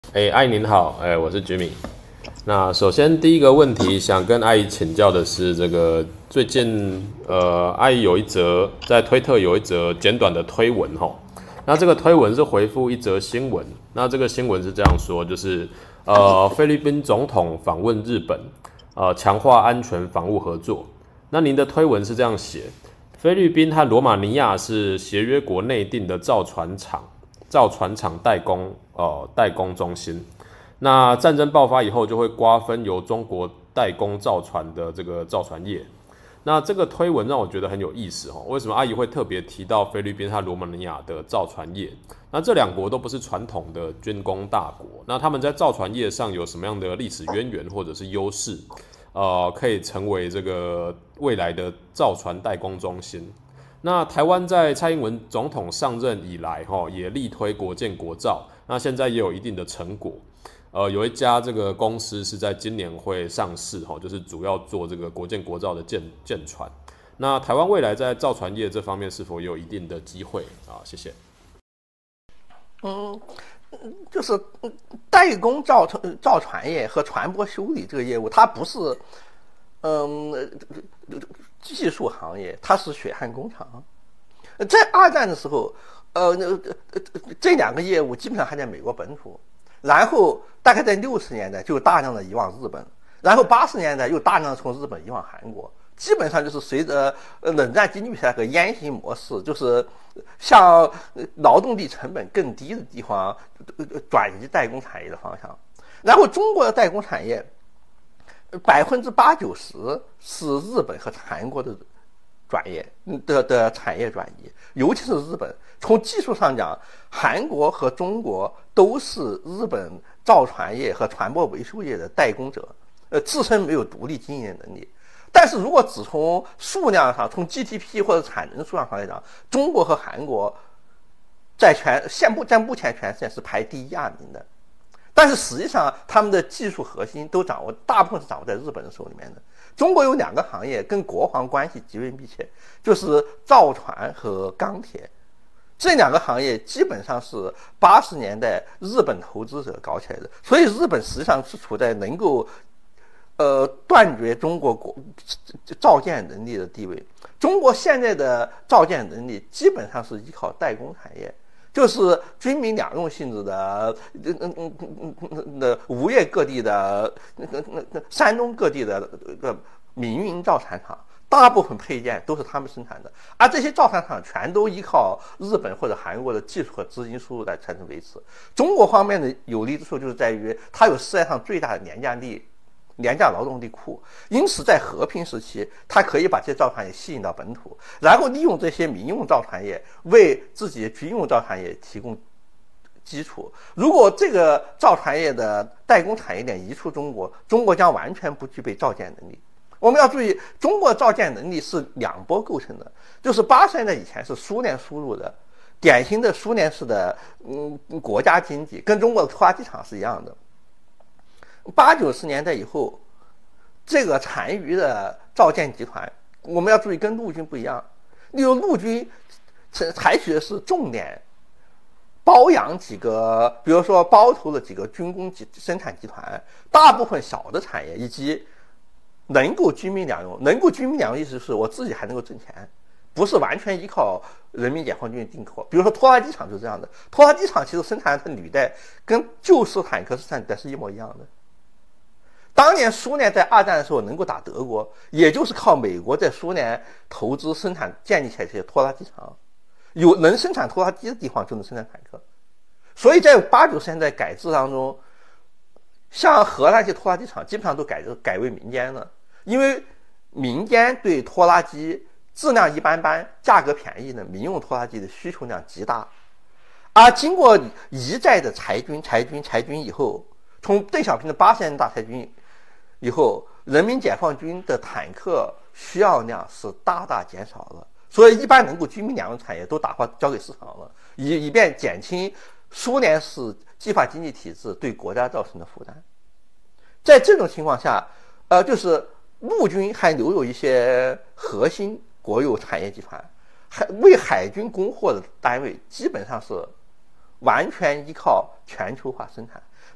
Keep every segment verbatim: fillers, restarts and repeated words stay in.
哎，阿姨您好，哎，我是 Jimmy。那首先第一个问题想跟阿姨请教的是，这个最近呃，阿姨有一则在推特有一则简短的推文哈。那这个推文是回复一则新闻，那这个新闻是这样说，就是呃，菲律宾总统访问日本，呃，强化安全防务合作。那您的推文是这样写：菲律宾和罗马尼亚是协约国内定的造船厂。造船厂代工呃代工中心。那战争爆发以后，就会瓜分由中国代工造船的这个造船业。那这个推文让我觉得很有意思哦。为什么阿姨会特别提到菲律宾和罗马尼亚的造船业？那这两国都不是传统的军工大国，那他们在造船业上有什么样的历史渊源或者是优势？呃，可以成为这个未来的造船代工中心。那台湾在蔡英文总统上任以来，哈，也力推国建国造，那现在也有一定的成果。呃，有一家这个公司是在今年会上市，哈，就是主要做这个国建国造的舰舰船。那台湾未来在造船业这方面是否也有一定的机会啊？谢谢。 嗯，就是代工造船造船业和船舶修理这个业务，它不是嗯技术行业，它是血汗工厂。在二战的时候，呃，这两个业务基本上还在美国本土，然后大概在六十年代就大量的移往日本，然后八十年代又大量的从日本移往韩国。基本上就是随着冷战经济学和烟型模式，就是向劳动力成本更低的地方转移代工产业的方向。然后中国的代工产业百分之八九十是日本和韩国的转业的的产业转移，尤其是日本。从技术上讲，韩国和中国都是日本造船业和船舶维修业的代工者，呃，自身没有独立经营能力。但是如果只从数量上，从 G D P 或者产能数量上来讲，中国和韩国在全现目在目前全世界是排第一二名的。但是实际上，他们的技术核心都掌握，大部分是掌握在日本的手里面的。中国有两个行业跟国防关系极为密切，就是造船和钢铁。这两个行业基本上是八十年代日本投资者搞起来的，所以日本实际上是处在能够呃，断绝中国国造舰能力的地位。中国现在的造舰能力基本上是依靠代工产业，就是军民两用性质的，嗯嗯嗯嗯嗯的吴越各地的、那个那那山东各地的呃民营造船厂，大部分配件都是他们生产的，而这些造船厂全都依靠日本或者韩国的技术和资金输入来才能维持。中国方面的有利之处就是在于它有世界上最大的廉价力。廉价劳动力库，因此在和平时期，它可以把这些造船业吸引到本土，然后利用这些民用造船业为自己的军用造船业提供基础。如果这个造船业的代工产业链移出中国，中国将完全不具备造舰能力。我们要注意，中国造舰能力是两波构成的，就是八十年代以前是苏联输入的，典型的苏联式的嗯国家经济，跟中国的拖拉机厂是一样的。八九十年代以后，这个残余的造舰集团，我们要注意跟陆军不一样。例如陆军采取的是重点包养几个，比如说包头的几个军工生产集团，大部分小的产业以及能够军民两用。能够军民两用意思是我自己还能够挣钱，不是完全依靠人民解放军进口。比如说拖拉机厂就是这样的，拖拉机厂其实生产的履带跟旧式坦克生产履带是一模一样的。当年苏联在二战的时候能够打德国，也就是靠美国在苏联投资生产建立起来这些拖拉机厂，有能生产拖拉机的地方就能生产坦克。所以在八九十年代改制当中，像荷兰这些拖拉机厂基本上都改改为民间了，因为民间对拖拉机质量一般般、价格便宜的民用拖拉机的需求量极大。而经过一再的裁军、裁军、裁军以后，从邓小平的八十年代大裁军以后，人民解放军的坦克需要量是大大减少了，所以一般能够军民两用产业都打发交给市场了，以以便减轻苏联式计划经济体制对国家造成的负担。在这种情况下，呃，就是陆军还留有一些核心国有产业集团，还为海军供货的单位基本上是完全依靠全球化生产。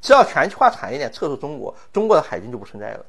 只要全球化产业链撤出中国，中国的海军就不存在了。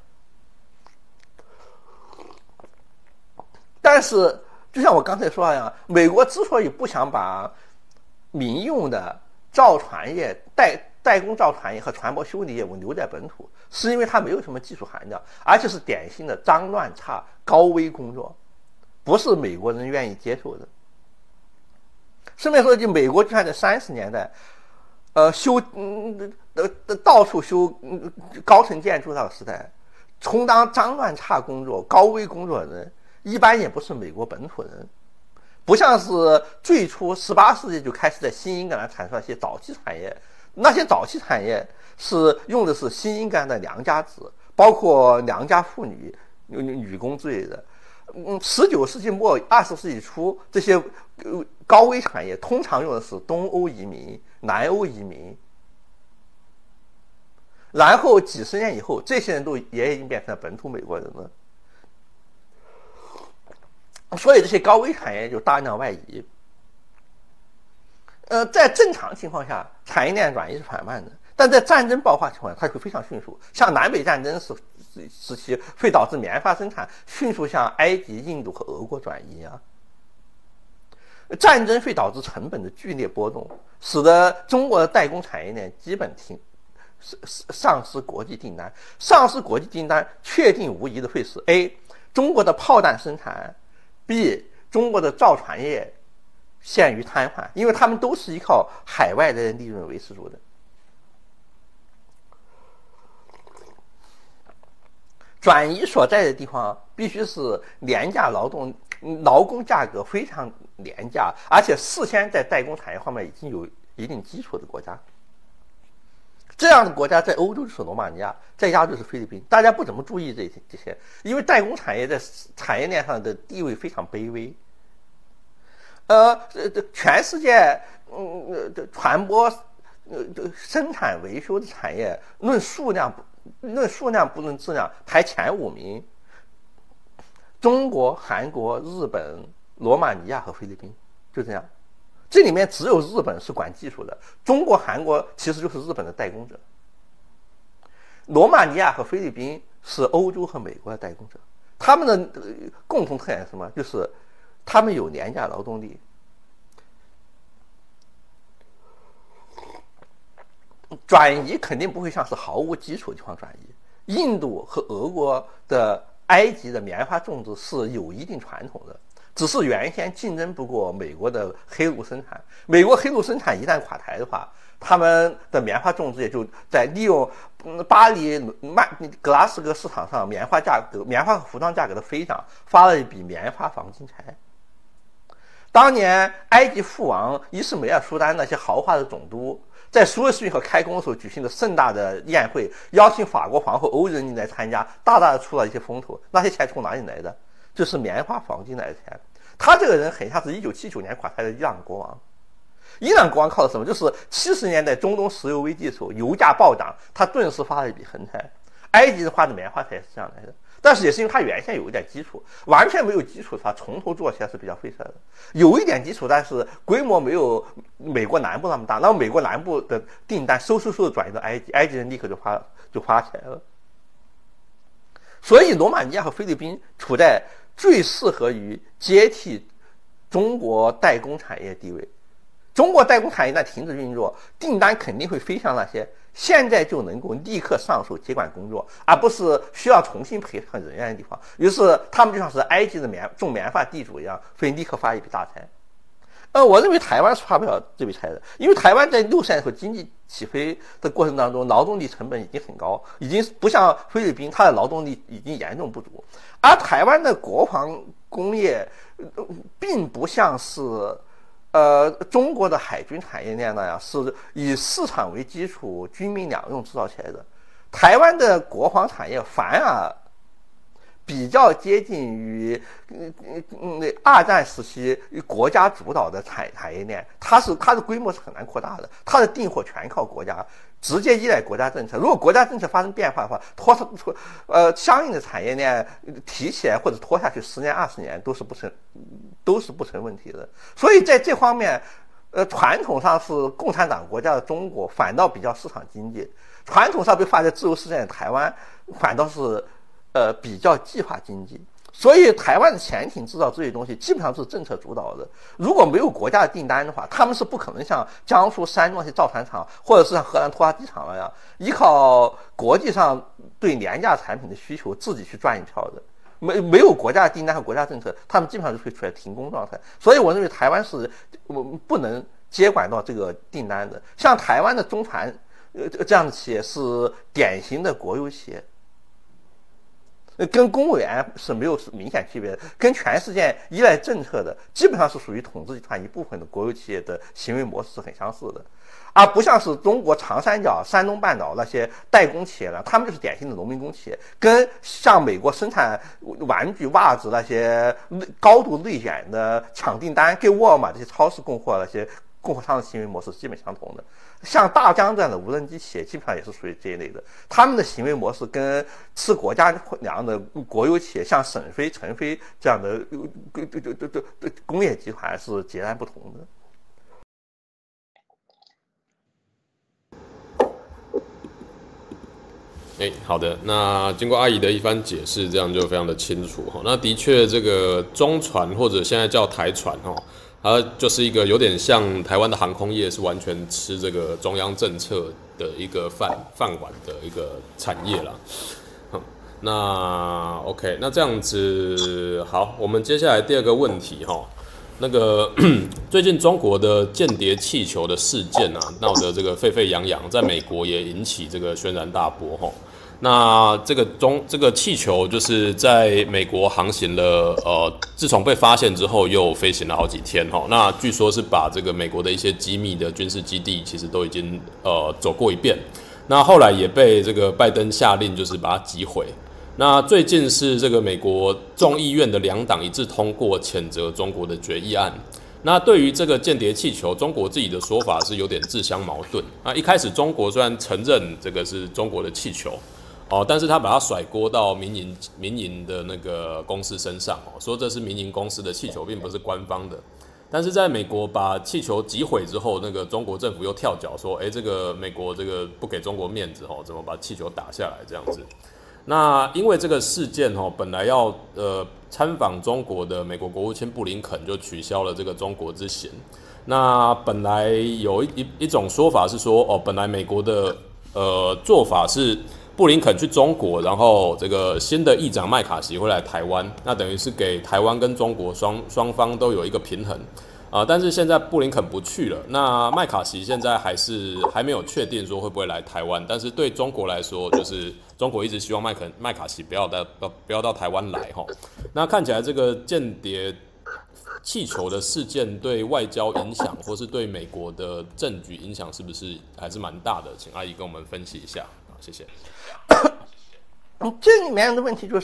但是，就像我刚才说的一样，美国之所以不想把民用的造船业、代代工造船业和船舶修理业务留在本土，是因为它没有什么技术含量，而且是典型的脏乱差、高危工作，不是美国人愿意接受的。顺便说一句，美国就算在三十年代，呃，修嗯呃到处修嗯高层建筑那个时代，充当脏乱差工作、高危工作的人，一般也不是美国本土人。不像是最初十八世纪就开始在新英格兰产出一些早期产业，那些早期产业是用的是新英格兰的良家子，包括良家妇女、女工之类的。嗯，十九世纪末、二十世纪初，这些高危产业通常用的是东欧移民、南欧移民。然后几十年以后，这些人都也已经变成了本土美国人了。所以这些高危产业就大量外移。呃，在正常情况下，产业链转移是缓慢的，但在战争爆发情况下，它会非常迅速。像南北战争时时期会导致棉花生产迅速向埃及、印度和俄国转移啊。战争会导致成本的剧烈波动，使得中国的代工产业链基本停丧失国际订单。丧失国际订单，确定无疑的会使 A 中国的炮弹生产。B 中国的造船业陷于瘫痪，因为他们都是依靠海外的利润维持住的。转移所在的地方必须是廉价劳动，劳工价格非常廉价，而且事先在代工产业方面已经有一定基础的国家。这样的国家在欧洲就是罗马尼亚，在亚洲就是菲律宾。大家不怎么注意这些这些，因为代工产业在产业链上的地位非常卑微。呃，全世界嗯船舶呃生产维修的产业，论数量论数量不论质量，排前五名。中国、韩国、日本、罗马尼亚和菲律宾，就这样。这里面只有日本是管技术的，中国、韩国其实就是日本的代工者，罗马尼亚和菲律宾是欧洲和美国的代工者。他们的共同特点是什么？就是他们有廉价劳动力。转移肯定不会像是毫无基础的地方转移。印度和俄国的埃及的棉花种植是有一定传统的。只是原先竞争不过美国的黑奴生产，美国黑奴生产一旦垮台的话，他们的棉花种植也就在利用巴黎、曼格拉斯哥市场上棉花价格、棉花和服装价格的飞涨，发了一笔棉花黄金财。当年埃及父王伊斯梅尔苏丹那些豪华的总督，在苏伊士运河开工的时候举行的盛大的宴会，邀请法国皇后欧仁妮来参加，大大的出了一些风头。那些钱从哪里来的？就是棉花黄金来的钱。他这个人很像是一九七九年垮台的伊朗国王。伊朗国王靠的什么？就是七十年代中东石油危机的时候，油价暴涨，他顿时发了一笔横财。埃及花的棉花财是这样来的，但是也是因为他原先有一点基础，完全没有基础的话，从头做起来是比较费事的。有一点基础，但是规模没有美国南部那么大，那么美国南部的订单嗖嗖嗖的转移到埃及，埃及人立刻就发就发起来了。所以罗马尼亚和菲律宾处在最适合于接替中国代工产业地位。中国代工产业一旦停止运作，订单肯定会飞向那些现在就能够立刻上手接管工作，而不是需要重新培养人员的地方。于是他们就像是埃及的棉种棉花地主一样，会立刻发一笔大财。呃，我认为台湾是发不了这笔财的，因为台湾在六十年代经济起飞的过程当中，劳动力成本已经很高，已经不像菲律宾，它的劳动力已经严重不足。而台湾的国防工业，呃、并不像是呃中国的海军产业链那样，是以市场为基础，军民两用制造起来的。台湾的国防产业反而比较接近于嗯嗯那二战时期国家主导的产产业链，它是它的规模是很难扩大的，它的订货全靠国家，直接依赖国家政策。如果国家政策发生变化的话，拖拖呃相应的产业链提起来或者拖下去十年二十年都是不成都是不成问题的。所以在这方面，呃传统上是共产党国家的中国反倒比较市场经济。 传统上被划在自由市场的台湾，反倒是呃比较计划经济。所以台湾的潜艇制造这些东西基本上是政策主导的，如果没有国家的订单的话，他们是不可能像江苏、山东那些造船厂，或者是像荷兰拖拉机厂那样，依靠国际上对廉价产品的需求自己去赚一票的。没没有国家的订单和国家政策，他们基本上就会处在停工状态。所以我认为台湾是不能接管到这个订单的。像台湾的中船呃这样的企业是典型的国有企业。跟公务员是没有明显区别的，跟全世界依赖政策的，基本上是属于统治集团一部分的国有企业的行为模式是很相似的，而不像是中国长三角、山东半岛那些代工企业呢，他们就是典型的农民工企业，跟像美国生产玩具、袜子那些高度内卷的抢订单，给沃尔玛这些超市供货那些供货商的行为模式基本相同的。像大疆这样的无人机企业基本上也是属于这一类的，他们的行为模式跟吃国家粮的国有企业，像沈飞、陈飞这样的工业集团是截然不同的。哎，好的，那经过阿姨的一番解释，这样就非常的清楚哈。那的确，这个中船或者现在叫台船哈。它就是一个有点像台湾的航空业，是完全吃这个中央政策的一个饭饭碗的一个产业啦。嗯，那 OK， 那这样子好，我们接下来第二个问题哈，那个最近中国的间谍气球的事件啊，闹得这个沸沸扬扬，在美国也引起这个轩然大波哈。那这个中这个气球就是在美国航行了，呃，自从被发现之后又飞行了好几天哈。那据说是把这个美国的一些机密的军事基地其实都已经呃走过一遍。那后来也被这个拜登下令就是把它击毁。那最近是这个美国众议院的两党一致通过谴责中国的决议案。那对于这个间谍气球，中国自己的说法是有点自相矛盾。那一开始中国虽然承认这个是中国的气球。哦，但是他把它甩锅到民营民营的那个公司身上哦，说这是民营公司的气球，并不是官方的。但是在美国把气球击毁之后，那个中国政府又跳脚说，哎，这个美国这个不给中国面子哦，怎么把气球打下来这样子？那因为这个事件哦，本来要呃参访中国的美国国务卿布林肯就取消了这个中国之行。那本来有一一一种说法是说，哦，本来美国的呃做法是。布林肯去中国，然后这个新的议长麦卡锡会来台湾，那等于是给台湾跟中国双双方都有一个平衡啊、呃。但是现在布林肯不去了，那麦卡锡现在还是还没有确定说会不会来台湾。但是对中国来说，就是中国一直希望麦肯麦卡锡不要到不要到台湾来哈。那看起来这个间谍气球的事件对外交影响，或是对美国的政局影响，是不是还是蛮大的？请阿姨跟我们分析一下。好，谢谢。 这里面的问题就是，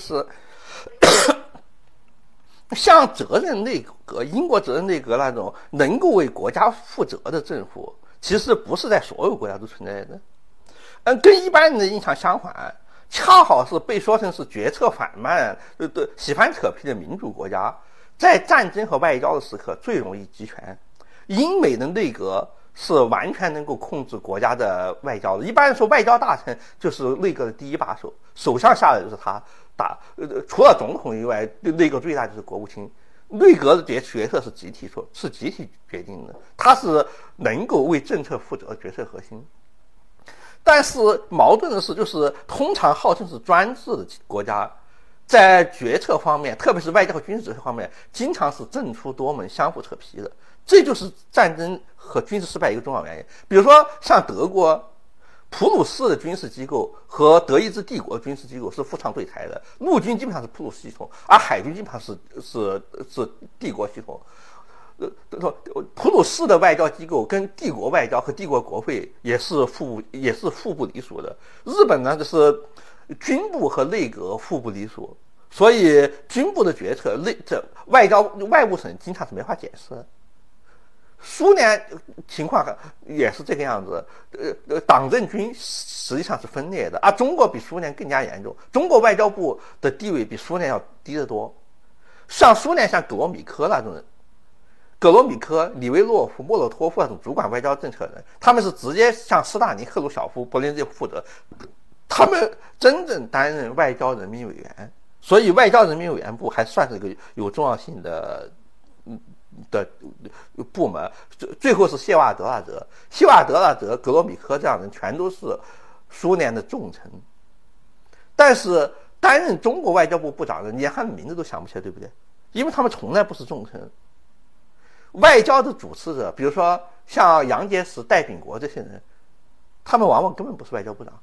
像责任内阁、英国责任内阁那种能够为国家负责的政府，其实不是在所有国家都存在的。嗯，跟一般人的印象相反，恰好是被说成是决策缓慢、对对喜欢扯皮的民主国家，在战争和外交的时刻最容易集权。英美的内阁是完全能够控制国家的外交的。一般来说，外交大臣就是内阁的第一把手，首相下来就是他打。呃，除了总统以外，内阁最大就是国务卿。内阁的决决策是集体说，是集体决定的，他是能够为政策负责的决策核心。但是矛盾的是，就是通常号称是专制的国家，在决策方面，特别是外交和军事决策方面，经常是政出多门，相互扯皮的。这就是战争和军事失败一个重要原因。比如说，像德国，普鲁士的军事机构和德意志帝国的军事机构是互相对台的，陆军基本上是普鲁士系统，而海军基本上是是是帝国系统。呃，普鲁士的外交机构跟帝国外交和帝国国会也是互也是互不隶属的。日本呢，就是军部和内阁互不隶属，所以军部的决策，内这外交外务省经常是没法解释。苏联情况也是这个样子，呃，党政军实际上是分裂的，而中国比苏联更加严重。中国外交部的地位比苏联要低得多，像苏联像格罗米科那种人， 格罗米科、里维洛夫、莫洛托夫那种主管外交政策的人，他们是直接向斯大林、赫鲁晓夫、柏林这些负责，他们真正担任外交人民委员，所以外交人民委员部还算是一个有重要性的的部门。最后是谢瓦德拉泽、谢瓦德拉泽、格罗米科这样的人全都是苏联的重臣，但是担任中国外交部部长的连他们名字都想不起来，对不对？因为他们从来不是重臣。外交的主持者，比如说像杨洁篪、戴秉国这些人，他们往往根本不是外交部长。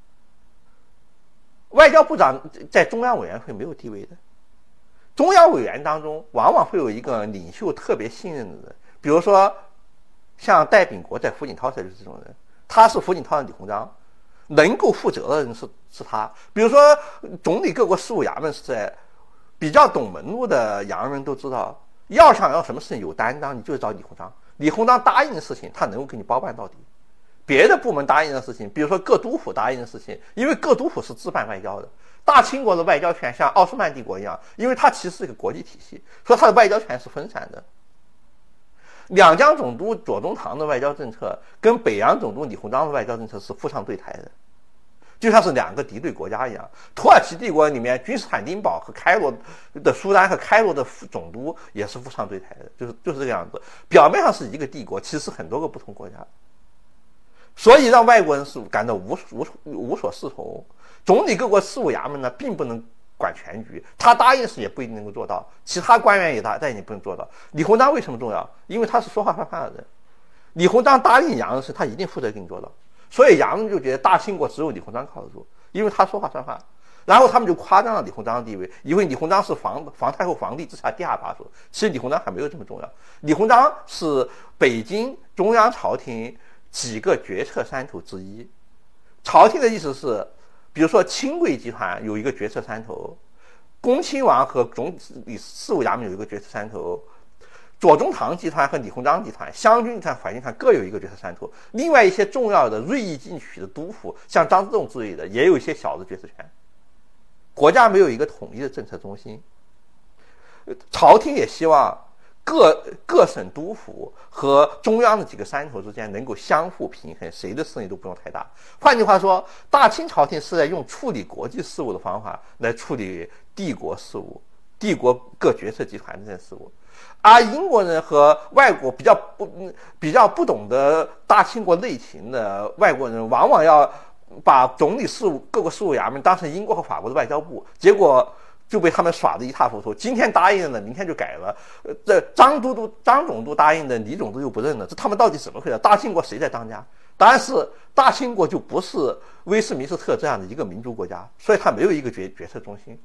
外交部长在中央委员会没有地位的，中央委员当中往往会有一个领袖特别信任的人，比如说像戴秉国在胡锦涛才就是这种人，他是胡锦涛的李鸿章，能够负责的人是是他。比如说总理各国事务衙门是在比较懂门路的洋人都知道，要想要什么事情有担当，你就找李鸿章。李鸿章答应的事情，他能够给你包办到底。别的部门答应的事情，比如说各督府答应的事情，因为各督府是自办外交的，大清国的外交权像奥斯曼帝国一样，因为它其实是一个国际体系，所以它的外交权是分散的。两江总督左宗棠的外交政策跟北洋总督李鸿章的外交政策是互相对台的，就像是两个敌对国家一样。土耳其帝国里面，君士坦丁堡和开罗的苏丹和开罗的总督也是互相对台的，就是就是这个样子。表面上是一个帝国，其实是很多个不同国家，所以让外国人是感到无无无所适从。总理各国事务衙门呢，并不能管全局，他答应的事也不一定能够做到，其他官员也答但也不能做到。李鸿章为什么重要？因为他是说话算话的人。李鸿章答应洋人的事，他一定负责给你做到。所以洋人就觉得大清国只有李鸿章靠得住，因为他说话算话。然后他们就夸张了李鸿章的地位，因为李鸿章是皇皇太后皇帝之下第二把手，其实李鸿章还没有这么重要。李鸿章是北京中央朝廷几个决策山头之一。朝廷的意思是，比如说清贵集团有一个决策山头，恭亲王和总理事务衙门有一个决策山头，左宗棠集团和李鸿章集团、湘军集团、淮军集团各有一个决策山头。另外一些重要的锐意进取的督府，像张之洞之类的，也有一些小的决策权。国家没有一个统一的政策中心，朝廷也希望各各省督府和中央的几个山头之间能够相互平衡，谁的势力都不用太大。换句话说，大清朝廷是在用处理国际事务的方法来处理帝国事务、帝国各决策集团这些事务。而英国人和外国比较不比较不懂得大清国内情的外国人，往往要把总理事务各个事务衙门当成英国和法国的外交部，结果就被他们耍得一塌糊涂。今天答应了，明天就改了。呃，这张都督、张总督答应的，李总督又不认了，这他们到底怎么回事？大清国谁在当家？答案是大清国就不是威斯敏斯特这样的一个民族国家，所以它没有一个决决策中心。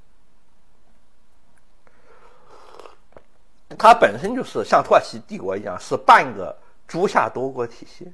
它本身就是像土耳其帝国一样，是半个诸夏多国体系。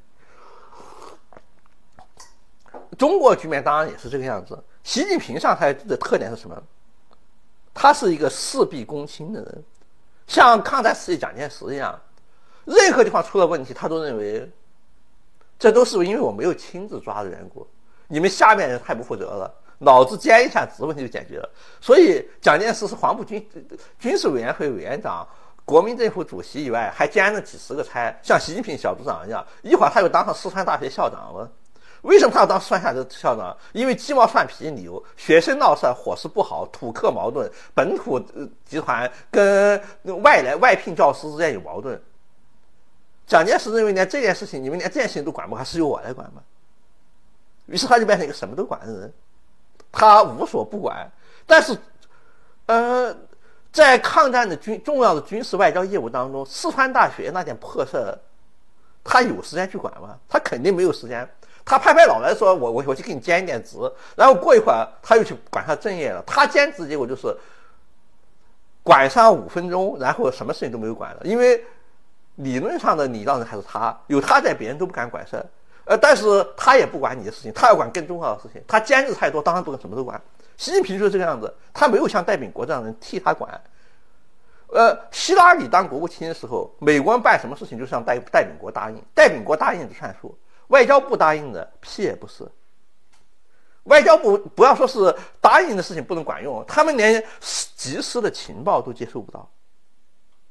中国局面当然也是这个样子。习近平上台的特点是什么？他是一个事必躬亲的人，像抗战时期蒋介石一样，任何地方出了问题，他都认为这都是因为我没有亲自抓的缘故，你们下面人太不负责了，脑子尖一下子问题就解决了。所以蒋介石是黄埔军军事委员会委员长、国民政府主席以外，还兼了几十个差，像习近平小组长一样，一会儿他又当上四川大学校长了。为什么他要当四川大学校长？因为鸡毛蒜皮理由，学生闹事，伙食不好，土客矛盾，本土集团跟外来外聘教师之间有矛盾。蒋介石认为呢，这件事情你们连这件事情都管不，还是由我来管吧。于是他就变成一个什么都管的人，他无所不管。但是，呃，在抗战的军重要的军事外交业务当中，四川大学那点破事，他有时间去管吗？他肯定没有时间。他拍拍脑袋说：“我我我去给你兼一点职。”然后过一会儿他又去管他正业了。他兼职结果就是管上五分钟，然后什么事情都没有管了。因为理论上的礼让人还是他，有他在，别人都不敢管事。呃，但是他也不管你的事情，他要管更重要的事情。他兼职太多，当然不能什么都管。习近平就是这个样子，他没有像戴秉国这样的人替他管。呃，希拉里当国务卿的时候，美国人办什么事情就向戴戴秉国答应，戴秉国答应就算数。外交部答应的屁也不是，外交部不要说是答应的事情不能管用，他们连及时的情报都接收不到。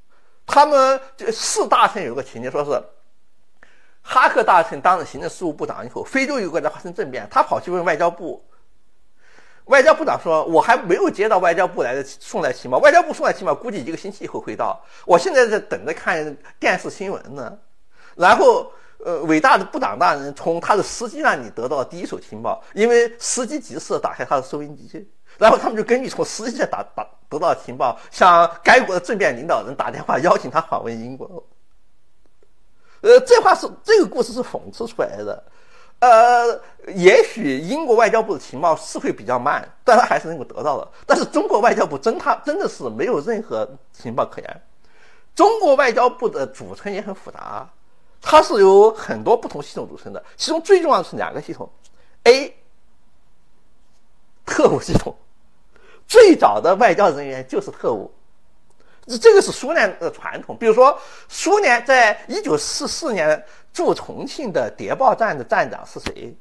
他们这四大臣有个情节，说是哈克大臣当了行政事务部长以后，非洲有个国家发生政变，他跑去问外交部，外交部长说：“我还没有接到外交部来的送来情报，外交部送来情报估计一个星期以后会到，我现在在等着看电视新闻呢。”然后，呃，伟大的部长大人从他的司机那里得到了第一手情报，因为司机急事打开他的收音机。然后他们就根据从司机这打打得到的情报，向该国的政变领导人打电话，邀请他访问英国。呃，这话是这个故事是讽刺出来的。呃，也许英国外交部的情报是会比较慢，但他还是能够得到的。但是中国外交部真他真的是没有任何情报可言。中国外交部的组成也很复杂，它是由很多不同系统组成的，其中最重要的是两个系统 ：A 特务系统。最早的外交人员就是特务，这个是苏联的传统。比如说，苏联在一九四四年驻重庆的谍报站的站长是谁？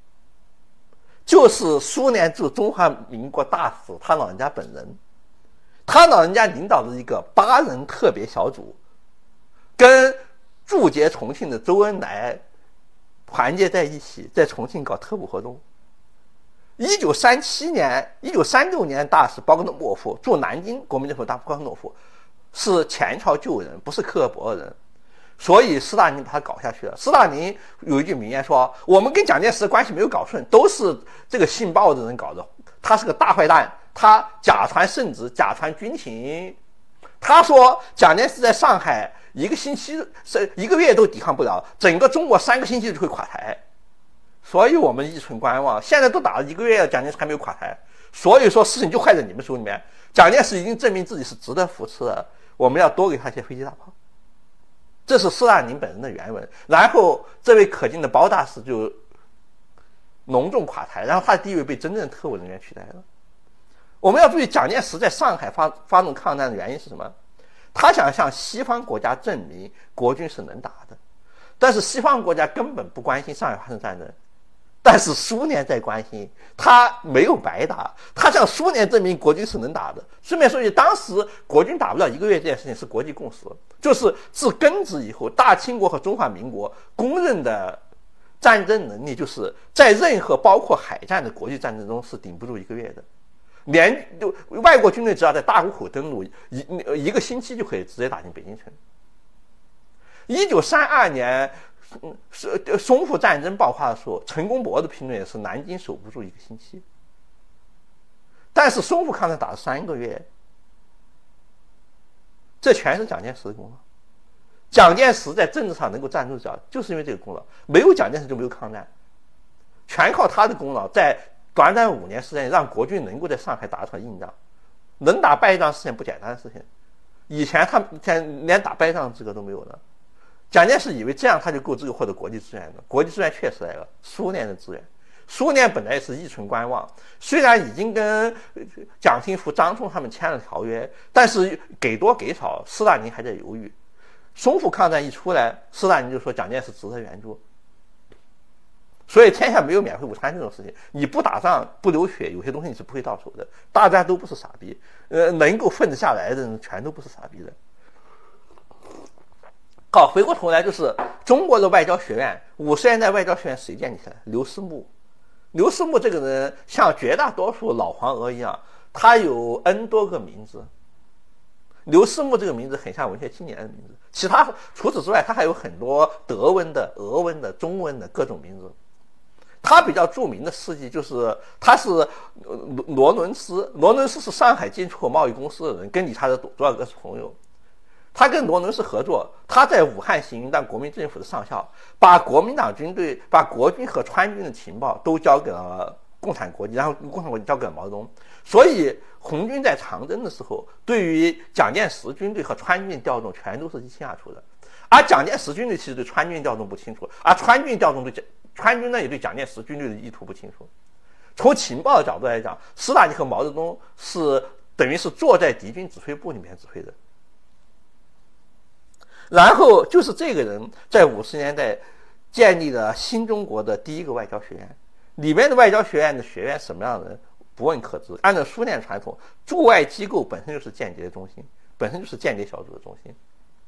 就是苏联驻中华民国大使他老人家本人。他老人家领导的一个八人特别小组，跟驻节重庆的周恩来团结在一起，在重庆搞特务活动。一九三七年、一九三六年，大使包格诺夫驻南京国民政府大使包格诺夫是前朝旧人，不是克格勃人，所以斯大林把他搞下去了。斯大林有一句名言说：“我们跟蒋介石关系没有搞顺，都是这个信报的人搞的。他是个大坏蛋，他假传圣旨，假传军情。”他说蒋介石在上海一个星期、一个月都抵抗不了，整个中国三个星期就会垮台。所以我们一存观望，现在都打了一个月了，蒋介石还没有垮台，所以说事情就坏在你们手里面。蒋介石已经证明自己是值得扶持的，我们要多给他一些飞机大炮。这是斯大林本人的原文。然后这位可敬的包大使就隆重垮台，然后他的地位被真正特务人员取代了。我们要注意，蒋介石在上海发发动抗战的原因是什么？他想向西方国家证明国军是能打的，但是西方国家根本不关心上海发生战争。但是苏联在关心，他没有白打，他向苏联证明国军是能打的。顺便说一句，当时国军打不了一个月这件事情是国际共识，就是自庚子以后，大清国和中华民国公认的战争能力，就是在任何包括海战的国际战争中是顶不住一个月的。连就外国军队只要在大沽口登陆，一一个星期就可以直接打进北京城。一九三二年。嗯，是淞沪战争爆发的时候，陈公博的评论也是南京守不住一个星期。但是淞沪抗战打了三个月，这全是蒋介石的功劳。蒋介石在政治上能够站住脚，就是因为这个功劳。没有蒋介石就没有抗战，全靠他的功劳，在短短五年时间让国军能够在上海打一场硬仗。能打败仗是件不简单的事情，以前他连连打败仗的资格都没有了。蒋介石以为这样他就够资格获得国际资源的，国际资源确实来了，苏联的资源。苏联本来是依存观望，虽然已经跟蒋清福、张冲他们签了条约，但是给多给少，斯大林还在犹豫。淞沪抗战一出来，斯大林就说蒋介石值得援助。所以天下没有免费午餐这种事情，你不打仗不流血，有些东西你是不会到手的。大家都不是傻逼，呃，能够混得下来的人全都不是傻逼的。好，回过头来就是中国的外交学院，五十年代外交学院谁建立起来？刘思慕。刘思慕这个人像绝大多数老黄鹅一样，他有 N 多个名字。刘思慕这个名字很像文学青年的名字，其他除此之外，他还有很多德文的、俄文的、中文的各种名字。他比较著名的事迹就是他是罗伦斯，罗伦斯是上海进出口贸易公司的人，跟理查德多尔格是朋友。他跟罗伦斯合作，他在武汉行营当国民政府的上校，把国民党军队、把国军和川军的情报都交给了共产国际，然后共产国际交给了毛泽东。所以红军在长征的时候，对于蒋介石军队和川军调动全都是一清二楚的。而蒋介石军队其实对川军调动不清楚，而川军调动对川军呢也对蒋介石军队的意图不清楚。从情报的角度来讲，斯大林和毛泽东是等于是坐在敌军指挥部里面指挥的。然后就是这个人在五十年代建立了新中国的第一个外交学院，里面的外交学院的学员什么样的人不问可知。按照苏联传统，驻外机构本身就是间谍的中心，本身就是间谍小组的中心。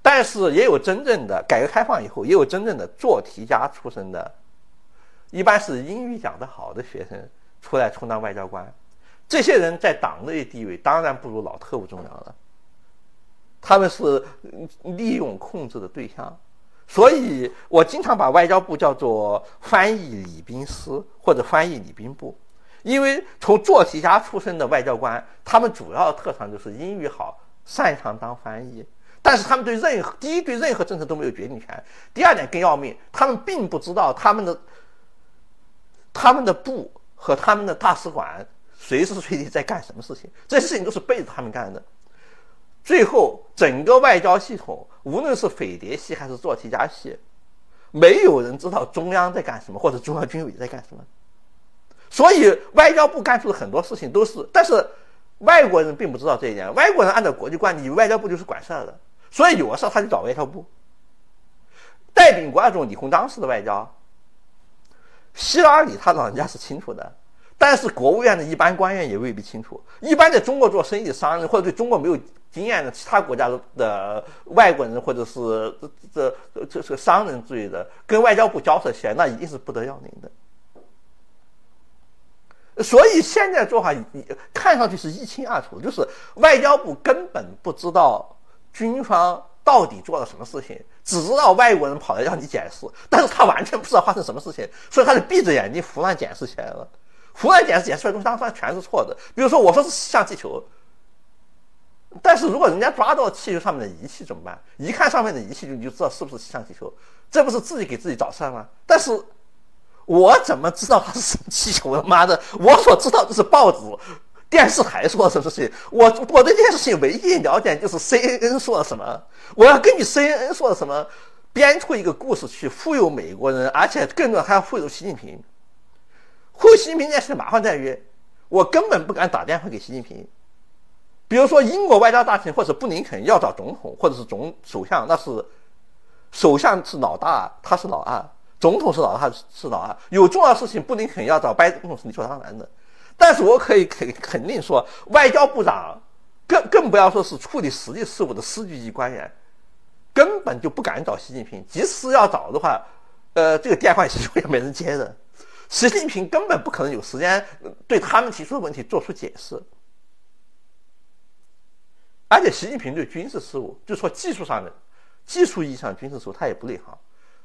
但是也有真正的改革开放以后，也有真正的做题家出身的，一般是英语讲得好的学生出来充当外交官。这些人在党内地位当然不如老特务重要了，他们是利用控制的对象。所以我经常把外交部叫做翻译礼宾司或者翻译礼宾部，因为从做题家出身的外交官，他们主要的特长就是英语好，擅长当翻译。但是他们对任何第一对任何政策都没有决定权，第二点更要命，他们并不知道他们的他们的部和他们的大使馆随时随地在干什么事情，这些事情都是背着他们干的。最后整个外交系统，无论是匪谍系还是做题家系，没有人知道中央在干什么，或者中央军委在干什么。所以外交部干出的很多事情都是，但是外国人并不知道这一点。外国人按照国际惯例，外交部就是管事儿的，所以有的事他就找外交部。戴秉国那种李鸿章式的外交，希拉里他老人家是清楚的，但是国务院的一般官员也未必清楚。一般在中国做生意的商人，或者对中国没有经验的其他国家的外国人，或者是这这这这商人之类的，跟外交部交涉起来，那一定是不得要领的。所以现在做法看上去是一清二楚，就是外交部根本不知道军方到底做了什么事情，只知道外国人跑来让你解释，但是他完全不知道发生什么事情，所以他就闭着眼睛胡乱解释起来了。胡乱解释解释出来的东西当然全是错的。比如说我说是像气球，但是如果人家抓到气球上面的仪器怎么办？一看上面的仪器你就知道是不是像气球，这不是自己给自己找事儿吗？但是我怎么知道它是什么气球？他妈的，我所知道的是报纸、电视台说了什么事情。我我对这件事情唯一了解就是 C N N 说了什么，我要根据 C N N 说了什么编出一个故事去忽悠美国人，而且更重要还要忽悠习近平。忽悠习近平这件事麻烦在于，我根本不敢打电话给习近平。比如说英国外交大臣或者布林肯要找总统或者是总首相，那是首相是老大，他是老二。总统是老大是老二，有重要事情布林肯要找拜登总统是理所当然的。但是我可以肯肯定说，外交部长更更不要说是处理实际事务的司局级官员，根本就不敢找习近平。即使要找的话，呃，这个电话其实也没人接的。习近平根本不可能有时间对他们提出的问题做出解释。而且习近平对军事事务，就说技术上的技术意义上的军事事务，他也不内行。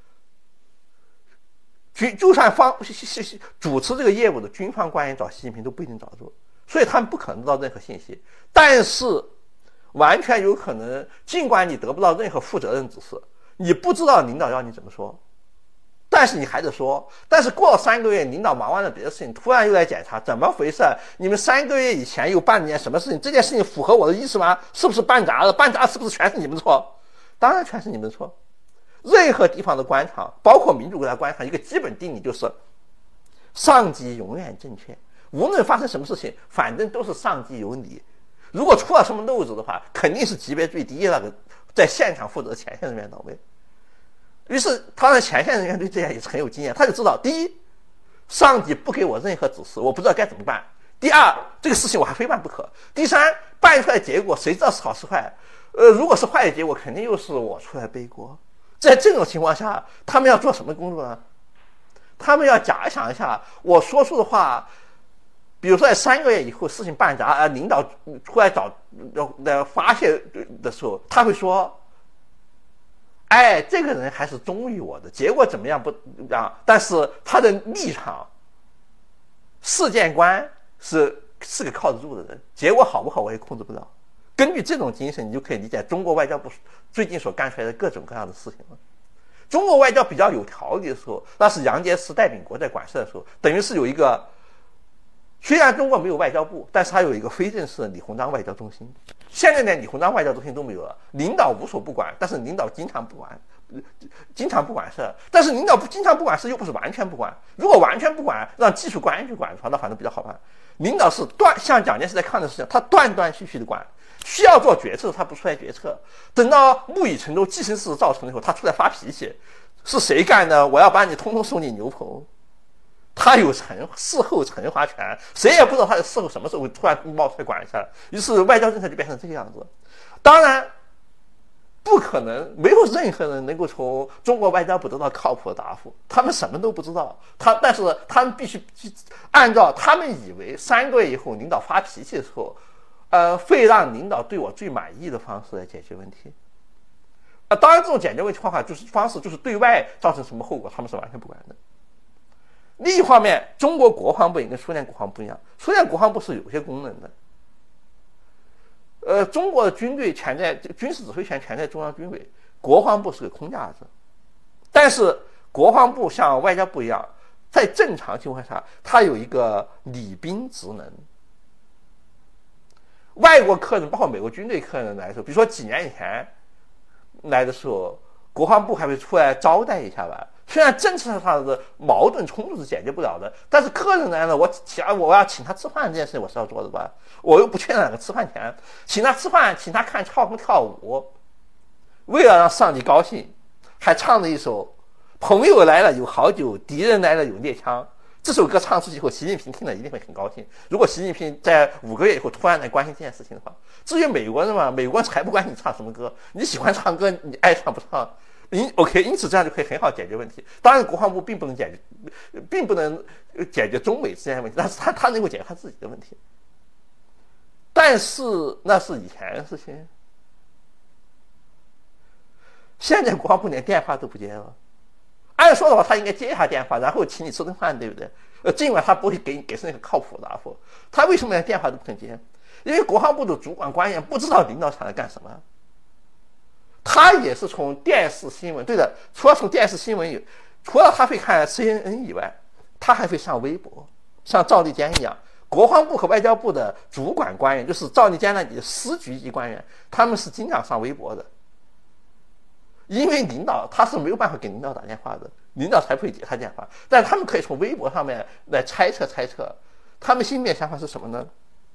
军就算方主持这个业务的军方官员找习近平都不一定找住，所以他们不可能得到任何信息。但是完全有可能，尽管你得不到任何负责任指示，你不知道领导要你怎么说，但是你还得说。但是过了三个月，领导忙完了别的事情，突然又来检查，怎么回事？你们三个月以前又办了件什么事情？这件事情符合我的意思吗？是不是办砸了？办砸是不是全是你们的错？当然全是你们的错。任何地方的官场，包括民主国家官场，一个基本定理就是上级永远正确，无论发生什么事情，反正都是上级有理。如果出了什么漏子的话，肯定是级别最低的那个在现场负责的前线人员倒霉。于是他的前线人员对这样也是很有经验，他就知道，第一，上级不给我任何指示，我不知道该怎么办；第二，这个事情我还非办不可；第三，办出来的结果谁知道是好是坏？呃，如果是坏的结果，肯定又是我出来背锅。在这种情况下，他们要做什么工作呢？他们要假想一下我说出的话，比如说在三个月以后事情办砸，呃，领导出来找呃发泄的时候，他会说：“哎，这个人还是忠于我的，结果怎么样不啊？但是他的立场、事件观是是个靠得住的人，结果好不好我也控制不了。”根据这种精神，你就可以理解中国外交部最近所干出来的各种各样的事情了。中国外交比较有条理的时候，那是杨洁篪、戴秉国在管事的时候，等于是有一个，虽然中国没有外交部，但是它有一个非正式的李鸿章外交中心。现在连李鸿章外交中心都没有了，领导无所不管，但是领导经常不管，经常不管事。但是领导不经常不管事，又不是完全不管。如果完全不管，让技术官员去管的话，那反正比较好办。领导是断，像蒋介石在抗日时，他断断续续的管。需要做决策，他不出来决策。等到木已成舟、既成事实造成以后，他出来发脾气，是谁干的？我要把你通通送进牛棚。他有惩事后惩罚权，谁也不知道他的事后什么时候突然冒出来管一下。于是外交政策就变成这个样子。当然， 不可能，没有任何人能够从中国外交部得到靠谱的答复。他们什么都不知道，他但是他们必须按照他们以为三个月以后领导发脾气的时候，呃，会让领导对我最满意的方式来解决问题。呃，当然，这种解决问题方法就是方式就是对外造成什么后果，他们是完全不管的。另一方面，中国国防部也跟苏联国防部不一样，苏联国防部是有些功能的。呃，中国的军队全在军事指挥权全在中央军委，国防部是个空架子。但是国防部像外交部一样，在正常情况下，它有一个礼宾职能。外国客人，包括美国军队客人来的时候，比如说几年以前来的时候，国防部还会出来招待一下吧。虽然政策上的矛盾冲突是解决不了的，但是客人来了，我请我要请他吃饭这件事我是要做的吧？我又不缺哪个吃饭钱，请他吃饭，请他看唱歌跳舞，为了让上帝高兴，还唱了一首“朋友来了有好酒，敌人来了有猎枪”。这首歌唱出去以后，习近平听了一定会很高兴。如果习近平在五个月以后突然来关心这件事情的话，至于美国人嘛，美国人才不管你唱什么歌，你喜欢唱歌，你爱唱不唱。因 OK， 因此这样就可以很好解决问题。当然，国防部并不能解决，并不能解决中美之间的问题，但是他他能够解决他自己的问题。但是那是以前的事情，现在国防部连电话都不接了。按说的话，他应该接一下电话，然后请你吃顿饭，对不对？呃，尽管他不会给你给出那个靠谱的答复，他为什么连电话都不肯接？因为国防部的主管官员不知道领导想来干什么。他也是从电视新闻，对的，除了从电视新闻，除了他会看 C N N 以外，他还会上微博，像赵立坚一样。国防部和外交部的主管官员，就是赵立坚那里的司局级官员，他们是经常上微博的。因为领导他是没有办法给领导打电话的，领导才不会接他电话，但他们可以从微博上面来猜测猜测，他们心里面想法是什么呢？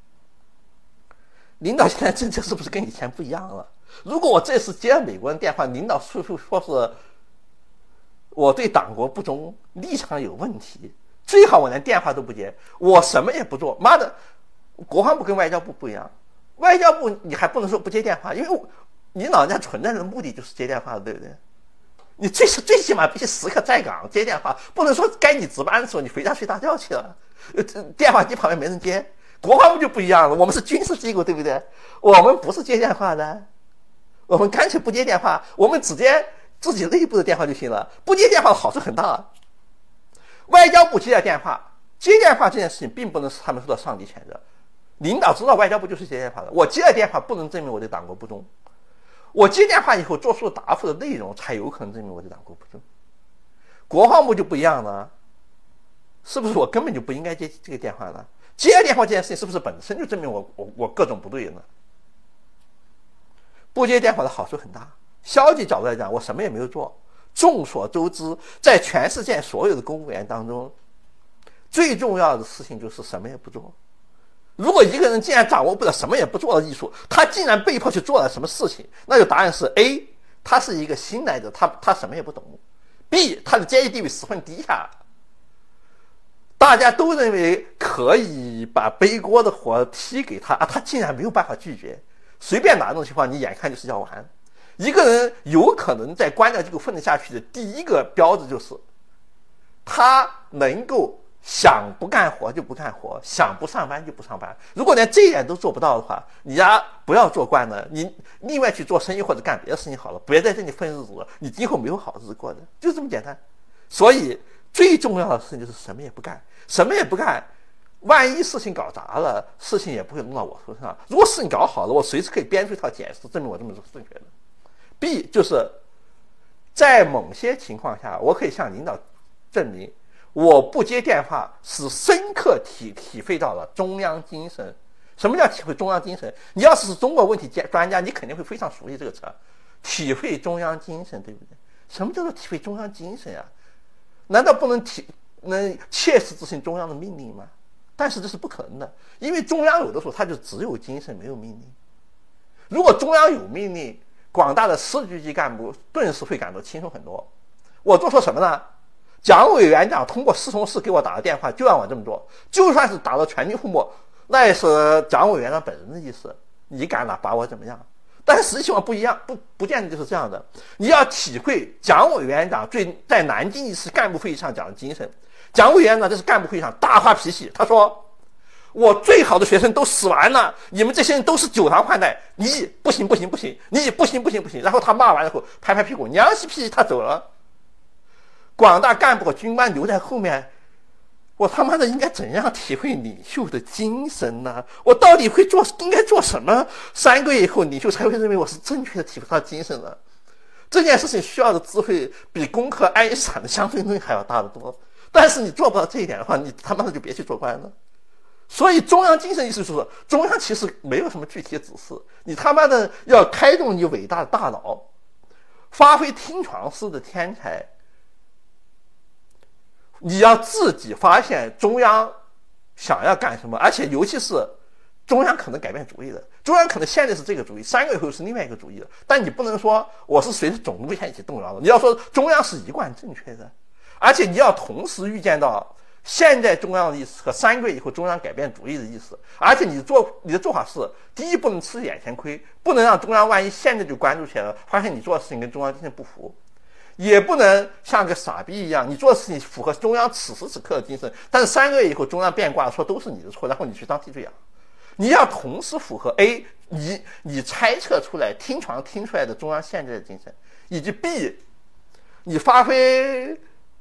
领导现在政策是不是跟以前不一样了？如果我这次接了美国人电话，领导说说说是我对党国不忠，立场有问题，最好我连电话都不接，我什么也不做。妈的，国防部跟外交部不一样，外交部你还不能说不接电话，因为你老人家存在的目的就是接电话，对不对？你最最起码必须时刻在岗接电话，不能说该你值班的时候你回家睡大觉去了，呃，电话机旁边没人接。国防部就不一样了，我们是军事机构，对不对？我们不是接电话的，我们干脆不接电话，我们只接自己内部的电话就行了。不接电话的好处很大，外交部接了电话，接电话这件事情并不能使他们受到上级谴责。领导知道外交部就是接电话的，我接了电话不能证明我对党国不忠，我接电话以后做出答复的内容才有可能证明我对党国不忠。国防部就不一样了，是不是我根本就不应该接这个电话呢？接了电话这件事情是不是本身就证明我我我各种不对呢？不接电话的好处很大，消极角度来讲，我什么也没有做。众所周知，在全世界所有的公务员当中，最重要的事情就是什么也不做。如果一个人竟然掌握不了什么也不做的艺术，他竟然被迫去做了什么事情，那就答案是 A， 他是一个新来的，他他什么也不懂 ；B， 他的阶级地位十分低下。大家都认为可以把背锅的活踢给他，啊，他竟然没有办法拒绝。随便哪种情况，你眼看就是要完。一个人有可能在官僚机构混得下去的第一个标志就是，他能够想不干活就不干活，想不上班就不上班。如果连这一点都做不到的话，你呀不要做官了，你另外去做生意或者干别的事情好了，别在这里混日子了，你今后没有好日子过的，就这么简单。所以最重要的事情就是什么也不干，什么也不干，万一事情搞砸了，事情也不会弄到我头上。如果事情搞好了，我随时可以编出一套解释，证明我这么做是正确的。B 就是在某些情况下，我可以向领导证明，我不接电话是深刻体体会到了中央精神。什么叫体会中央精神？你要是是中国问题专家，你肯定会非常熟悉这个词，体会中央精神，对不对？什么叫做体会中央精神啊？难道不能体能切实执行中央的命令吗？但是这是不可能的，因为中央有的时候它就只有精神没有命令。如果中央有命令，广大的司局级干部顿时会感到轻松很多。我做错什么呢？蒋委员长通过侍从室给我打了电话，就让我这么做，就算是打到全军覆没，那也是蒋委员长本人的意思，你敢哪把我怎么样？ 但是实际情况不一样，不不见得就是这样的。你要体会蒋委员长最在南京一次干部会议上讲的精神。蒋委员长这是干部会议上大发脾气，他说：“我最好的学生都死完了，你们这些人都是酒堂换代，你不行不行不行，你不行不行不行。”然后他骂完了后，拍拍屁股，娘西屁他走了。广大干部和军官留在后面，我他妈的应该怎样体会领袖的精神呢？我到底会做应该做什么？三个月以后，领袖才会认为我是正确的体会他的精神的。这件事情需要的智慧比攻克爱因斯坦的相对论还要大得多。但是你做不到这一点的话，你他妈的就别去做官了。所以中央精神意思就是说，中央其实没有什么具体的指示，你他妈的要开动你伟大的大脑，发挥听床师的天才。你要自己发现中央想要干什么，而且尤其是中央可能改变主意的，中央可能现在是这个主意，三个月后是另外一个主意的，但你不能说我是随着总路线一起动摇的，你要说中央是一贯正确的，而且你要同时预见到现在中央的意思和三个月以后中央改变主意的意思，而且你做你的做法是：第一，不能吃眼前亏，不能让中央万一现在就关注起来了，发现你做的事情跟中央精神不符。也不能像个傻逼一样，你做的事情符合中央此时此刻的精神，但是三个月以后中央变卦说都是你的错，然后你去当替罪羊。你要同时符合 A 你你猜测出来听床听出来的中央现在的精神，以及 B 你发挥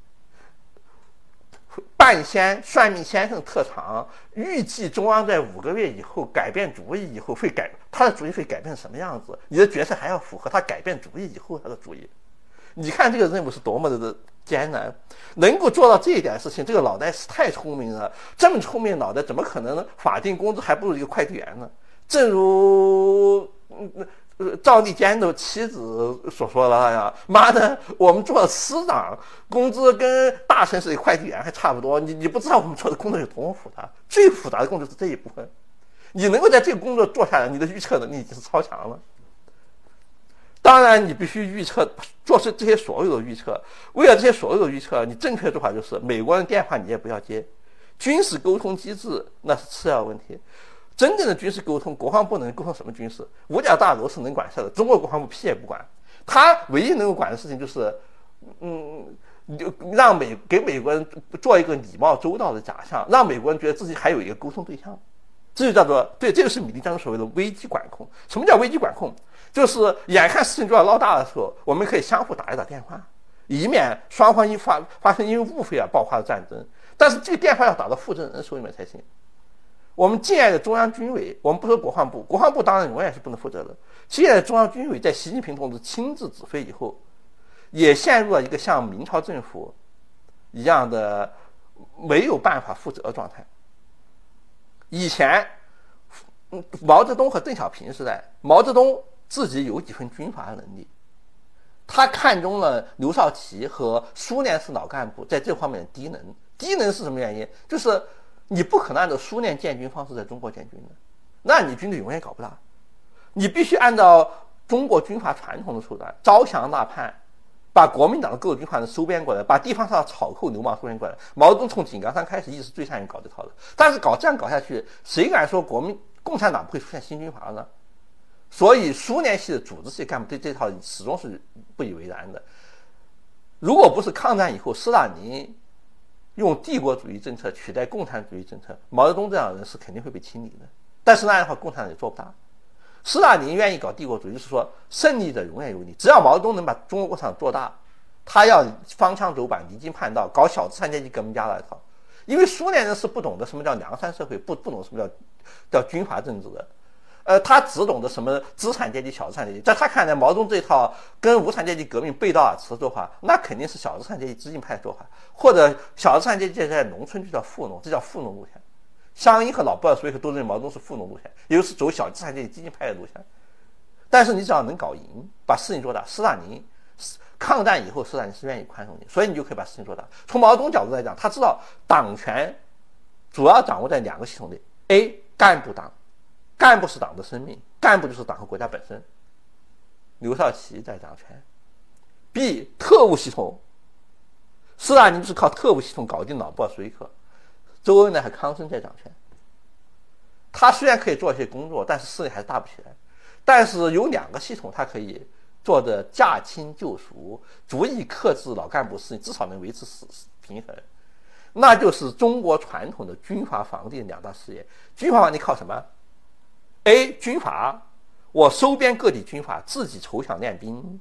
半仙算命先生特长，预计中央在五个月以后改变主意以后会改，他的主意会改变成什么样子，你的决策还要符合他改变主意以后他的主意。你看这个任务是多么的艰难，能够做到这一点事情，这个脑袋是太聪明了。这么聪明的脑袋，怎么可能法定工资还不如一个快递员呢？正如嗯赵立坚的妻子所说了呀，妈的，我们做师长，工资跟大城市的快递员还差不多。你你不知道我们做的工作有多么复杂，最复杂的工作是这一部分。你能够在这个工作做下来，你的预测能力已经是超强了。当然，你必须预测，做出这些所有的预测。为了这些所有的预测，你正确的做法就是：美国人电话你也不要接，军事沟通机制那是次要问题。真正的军事沟通，国防部能沟通什么军事？五角大楼是能管事的，中国国防部屁也不管。他唯一能够管的事情就是，嗯，让美给美国人做一个礼貌周到的假象，让美国人觉得自己还有一个沟通对象。这就叫做对，这就是米利将军所谓的危机管控。什么叫危机管控？就是眼看事情就要闹大的时候，我们可以相互打一打电话，以免双方因发发生因为误会而爆发的战争。但是这个电话要打到负责人手里面才行。我们敬爱的中央军委，我们不说国防部，国防部当然永远是不能负责的。敬爱的中央军委在习近平同志亲自指挥以后，也陷入了一个像明朝政府一样的没有办法负责的状态。以前，毛泽东和邓小平时代，毛泽东自己有几分军阀的能力，他看中了刘少奇和苏联式老干部在这方面的低能。低能是什么原因？就是你不可能按照苏联建军方式在中国建军的，那你军队永远搞不大。你必须按照中国军阀传统的手段，招降纳叛，把国民党的各路军阀人收编过来，把地方上的草寇流氓收编过来。毛泽东从井冈山开始一直最善于搞这套的，但是搞这样搞下去，谁敢说国民共产党不会出现新军阀呢？所以苏联系的组织系干部对这套始终是不以为然的。如果不是抗战以后斯大林用帝国主义政策取代共产主义政策，毛泽东这样的人是肯定会被清理的。但是那样的话，共产党也做不大。斯大林愿意搞帝国主义，就是说胜利者永远有你。只要毛泽东能把中国共产党做大，他要方腔走板、离经叛道，搞小资产阶级革命家来套。因为苏联人是不懂得什么叫良善社会，不不懂什么叫叫军阀政治的。呃，他只懂得什么资产阶级、小资产阶级。在他看来，毛泽东这套跟无产阶级革命背道而驰的做法，那肯定是小资产阶级激进派的做法，或者小资产阶级在农村就叫富农，这叫富农路线。湘英和老布尔什维克都认为毛泽东是富农路线，也就是走小资产阶级激进派的路线。但是你只要能搞赢，把事情做大，斯大林抗战以后，斯大林是愿意宽容你，所以你就可以把事情做大。从毛泽东角度来讲，他知道党权主要掌握在两个系统里 ：A 干部党。干部是党的生命，干部就是党和国家本身。刘少奇在掌权。B 特务系统，斯大林就是靠特务系统搞定老布尔什维克，周恩来和康生在掌权。他虽然可以做一些工作，但是势力还是大不起来。 但是有两个系统它可以做的驾轻就熟，足以克制老干部势力，至少能维持平衡。那就是中国传统的军阀防地的两大事业。军阀防地靠什么 ？A. 军阀，我收编各地军阀，自己筹饷练兵。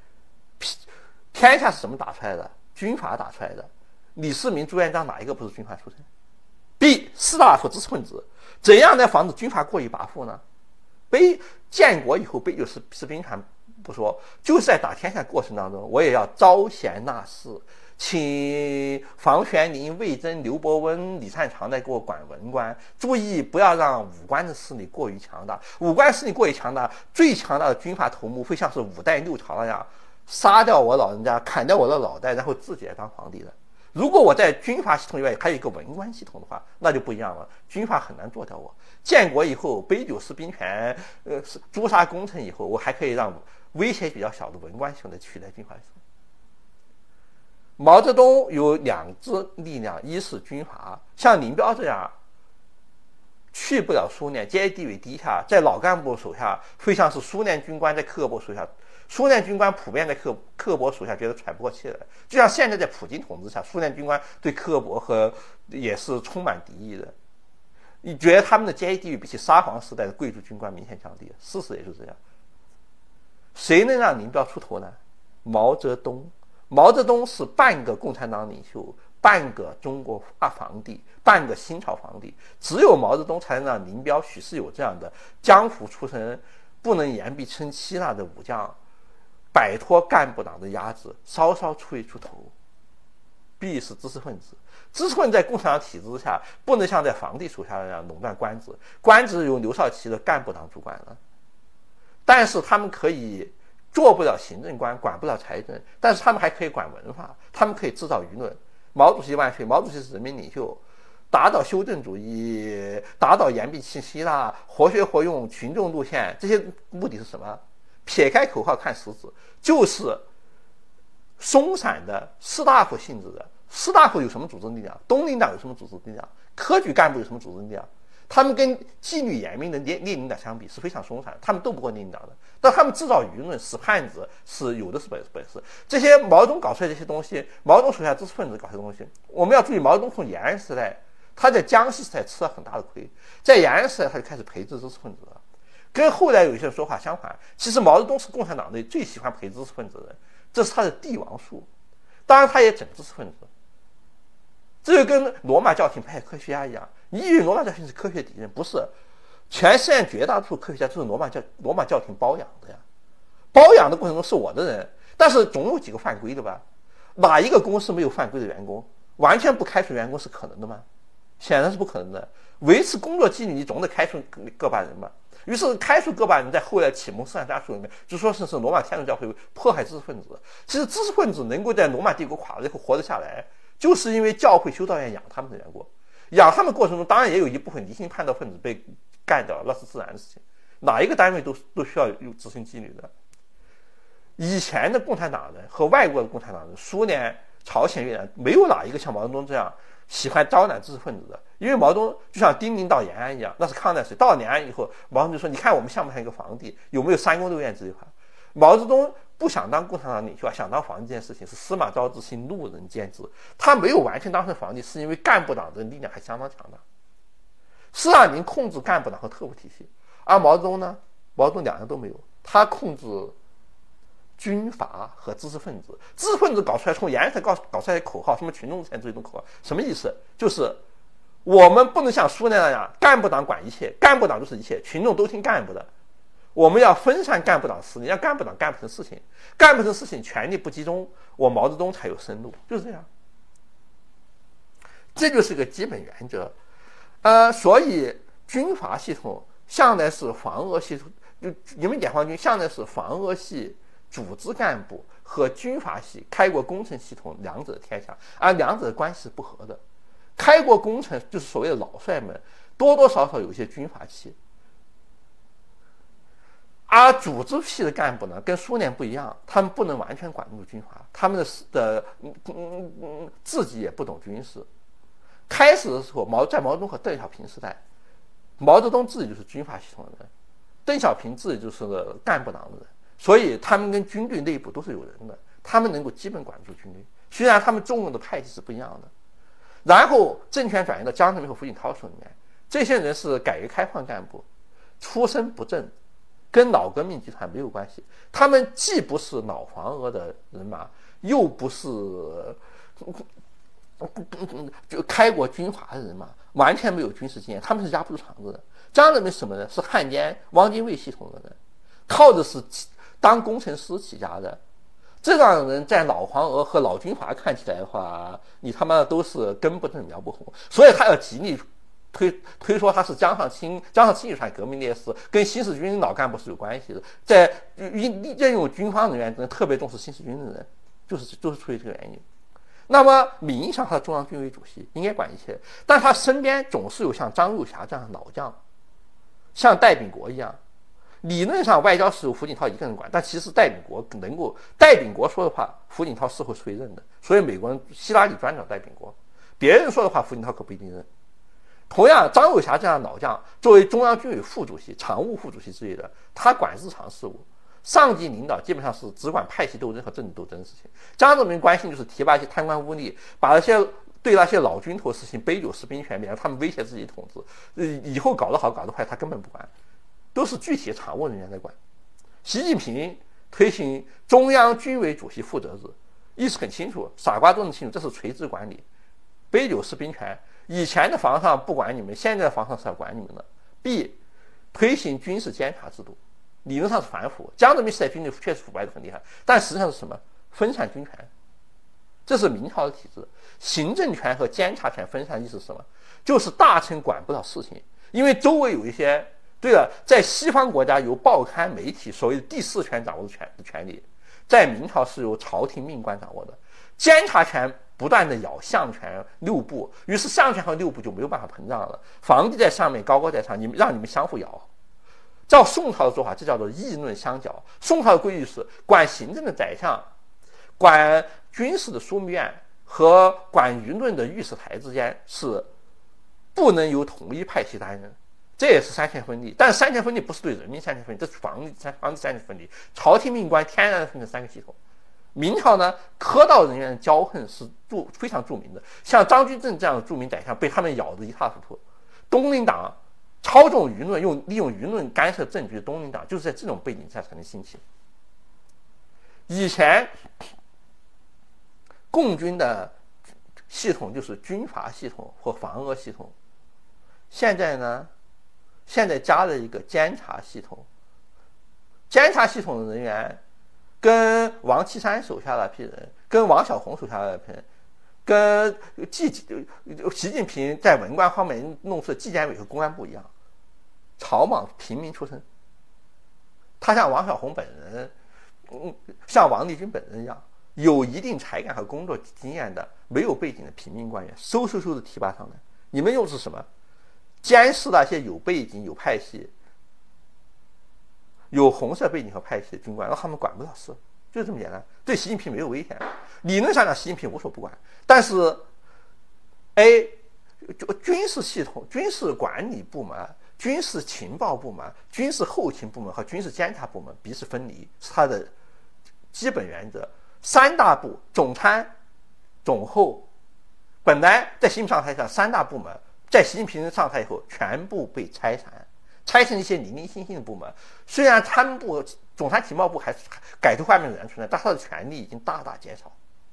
天下是怎么打出来的？军阀打出来的。李世民、朱元璋哪一个不是军阀出身 ？B. 士大夫知识分子，怎样来防止军阀过于跋扈呢？北建国以后，北九十士兵团不说，就是在打天下过程当中，我也要招贤纳士，请房玄龄、魏征、刘伯温、李善长来给我管文官，注意不要让武官的势力过于强大。武官势力过于强大，最强大的军阀头目会像是五代六朝那样杀掉我老人家，砍掉我的脑袋，然后自己来当皇帝的。如果我在军阀系统以外还有一个文官系统的话，那就不一样了，军阀很难做掉我。建国以后，杯酒释兵权，呃，诛杀功臣以后，我还可以让威胁比较小的文官系统来取代军阀系统。毛泽东有两支力量，一是军阀，像林彪这样去不了苏联，阶级地位低下，在老干部手下会像是苏联军官在克格勃手下，苏联军官普遍在克克格勃手下觉得喘不过气来，就像现在在普京统治下，苏联军官对克格勃和也是充满敌意的。你觉得他们的阶级地位比起沙皇时代的贵族军官明显降低，事实也就是这样。谁能让林彪出头呢？毛泽东。毛泽东是半个共产党领袖，半个中国大皇帝，半个新朝皇帝。只有毛泽东才能让林彪、许世友这样的江湖出身、不能言必称妻那的武将摆脱干部党的压制，稍稍出一出头。B 是知识分子，知识分子在共产党体制之下，不能像在皇帝手下那样垄断官职，官职由刘少奇的干部党主管了。但是他们可以做不了行政官，管不了财政，但是他们还可以管文化，他们可以制造舆论。毛主席万岁！毛主席是人民领袖，打倒修正主义，打倒言必称希腊，活学活用群众路线，这些目的是什么？撇开口号看实质，就是松散的士大夫性质的。士大夫有什么组织力量？东林党有什么组织力量？科举干部有什么组织力量？他们跟纪律严明的列列宁党相比是非常松散，他们斗不过列宁党的，但他们制造舆论、使汉子是有的是本本事。这些毛泽东搞出来这些东西，毛泽东手下知识分子搞出来的东西，我们要注意，毛泽东从延安时代，他在江西时代吃了很大的亏，在延安时代他就开始培植知识分子了，跟后来有一些说法相反。其实毛泽东是共产党内最喜欢培植知识分子的人，这是他的帝王术。当然，他也整知识分子。这就跟罗马教廷派科学家一样，你以为罗马教廷是科学敌人？不是，全世界绝大多数科学家就是罗马教罗马教廷包养的呀。包养的过程中是我的人，但是总有几个犯规的吧？哪一个公司没有犯规的员工？完全不开除员工是可能的吗？显然是不可能的。维持工作纪律，你总得开除个把人吧？于是开除个把人，在后来启蒙思想家书里面就说是是罗马天主教会迫害知识分子。其实知识分子能够在罗马帝国垮了以后活得下来，就是因为教会修道院养他们的缘故。养他们过程中，当然也有一部分离心叛道分子被干掉了，那是自然的事情。哪一个单位都都需要有执行纪律的。以前的共产党人和外国的共产党人，苏联、朝鲜、越南，没有哪一个像毛泽东这样喜欢招揽知识分子的。因为毛泽东就像丁宁到延安一样，那是抗战时到了延安以后，毛泽东就说：“你看我们像不像一个皇帝？有没有三宫六院之类的话？”毛泽东不想当共产党领袖啊，想当皇帝这件事情是司马昭之心，路人皆知。他没有完全当成皇帝，是因为干部党的力量还相当强大。斯大林控制干部党和特务体系，而毛泽东呢，毛泽东两样都没有，他控制军阀和知识分子。知识分子搞出来，从延安才搞搞出来的口号，什么群众才这种口号，什么意思？就是我们不能像苏联那样，干部党管一切，干部党就是一切，群众都听干部的。我们要分散干部党势力，让干部党干不成事情，干不成事情，权力不集中，我毛泽东才有生路，就是这样。这就是个基本原则。呃，所以军阀系统向来是防俄系统，就你们解放军向来是防俄系组织干部和军阀系开国功臣系统两者的天下，而两者的关系是不合的。开国功臣就是所谓的老帅们，多多少少有一些军阀气。而组织系的干部呢，跟苏联不一样，他们不能完全管住军阀，他们的的嗯嗯嗯自己也不懂军事。开始的时候，毛在毛泽东和邓小平时代，毛泽东自己就是军阀系统的人， 邓小平自己就是个干部党的人，所以他们跟军队内部都是有人的，他们能够基本管住军队，虽然他们重用的派系是不一样的。然后政权转移到江泽民和胡锦涛手里面，这些人是改革开放干部，出身不正，跟老革命集团没有关系，他们既不是老黄额的人马，又不是就开国军阀的人马，完全没有军事经验，他们是压不住场子的。江泽民什么人？是汉奸汪精卫系统的人，靠的是当工程师起家的。这样人在老黄额和老军阀看起来的话，你他妈都是根不正苗不红，所以他要极力推推说他是江上清江上清遗传革命烈士，跟新四军老干部是有关系的。在任用军方人员特别重视新四军的人，就是就是出于这个原因。那么名义上他是中央军委主席，应该管一切，但他身边总是有像张幼霞这样的老将，像戴秉国一样。理论上外交事务胡锦涛一个人管，但其实戴秉国能够戴秉国说的话，胡锦涛是会随认的。所以美国人希拉里专找戴秉国，别人说的话胡锦涛可不一定认。同样，张幼霞这样的老将，作为中央军委副主席、常务副主席之类的，他管日常事务，上级领导基本上是只管派系斗争和政治斗争的事情。江泽民关心就是提拔一些贪官污吏，把那些对那些老军头实行杯酒释兵权，免得他们威胁自己统治，呃，以后搞得好搞得坏他根本不管，都是具体常务人员在管。习近平推行中央军委主席负责制，意思很清楚，傻瓜都能清楚，这是垂直管理，杯酒释兵权。以前的皇上不管你们，现在的皇上是要管你们的。B. 推行军事监察制度，理论上是反腐，江泽民时代军队确实腐败的很厉害，但实际上是什么？分散军权，这是明朝的体制。行政权和监察权分散意思是什么？就是大臣管不了事情，因为周围有一些，对了，在西方国家由报刊媒体所谓的第四权掌握的权的权利，在明朝是由朝廷命官掌握的。监察权不断的咬相权六部，于是相权和六部就没有办法膨胀了。皇帝在上面，高高在上，你们让你们相互咬。照宋朝的做法，这叫做议论相搅。宋朝的规矩是，管行政的宰相、管军事的枢密院和管舆论的御史台之间是不能由统一派系担任，这也是三权分立。但三权分立不是对人民三权分立，这是皇帝皇帝三权分立。朝廷命官天然的分成三个系统。明朝呢，科道人员的骄横是著非常著名的，像张居正这样的著名宰相被他们咬得一塌糊涂。东林党操纵舆论，用利用舆论干涉政局的东林党，就是在这种背景下才能兴起。以前共军的系统就是军阀系统或防俄系统，现在呢，现在加了一个监察系统。监察系统的人员跟王岐山手下那批人，跟王小红手下那批人，跟纪习近平在文官方面弄出的纪检委和公安部一样，草莽平民出身。他像王小红本人，嗯，像王立军本人一样，有一定才干和工作经验的没有背景的平民官员，嗖嗖嗖的提拔上来。你们又是什么？监视那些有背景、有派系、有红色背景和派系的军官，让他们管不了事，就是这么简单。对习近平没有危险。理论上讲，习近平无所不管，但是 A 军事系统、军事管理部门、军事情报部门、军事后勤部门和军事监察部门彼此分离，是它的基本原则。三大部总参、总后，本来在习近平上台上，三大部门在习近平上台以后全部被拆散。拆成一些零零星星的部门，虽然参部、总参情报部还是改头换面的人存在，但他的权力已经大大减少。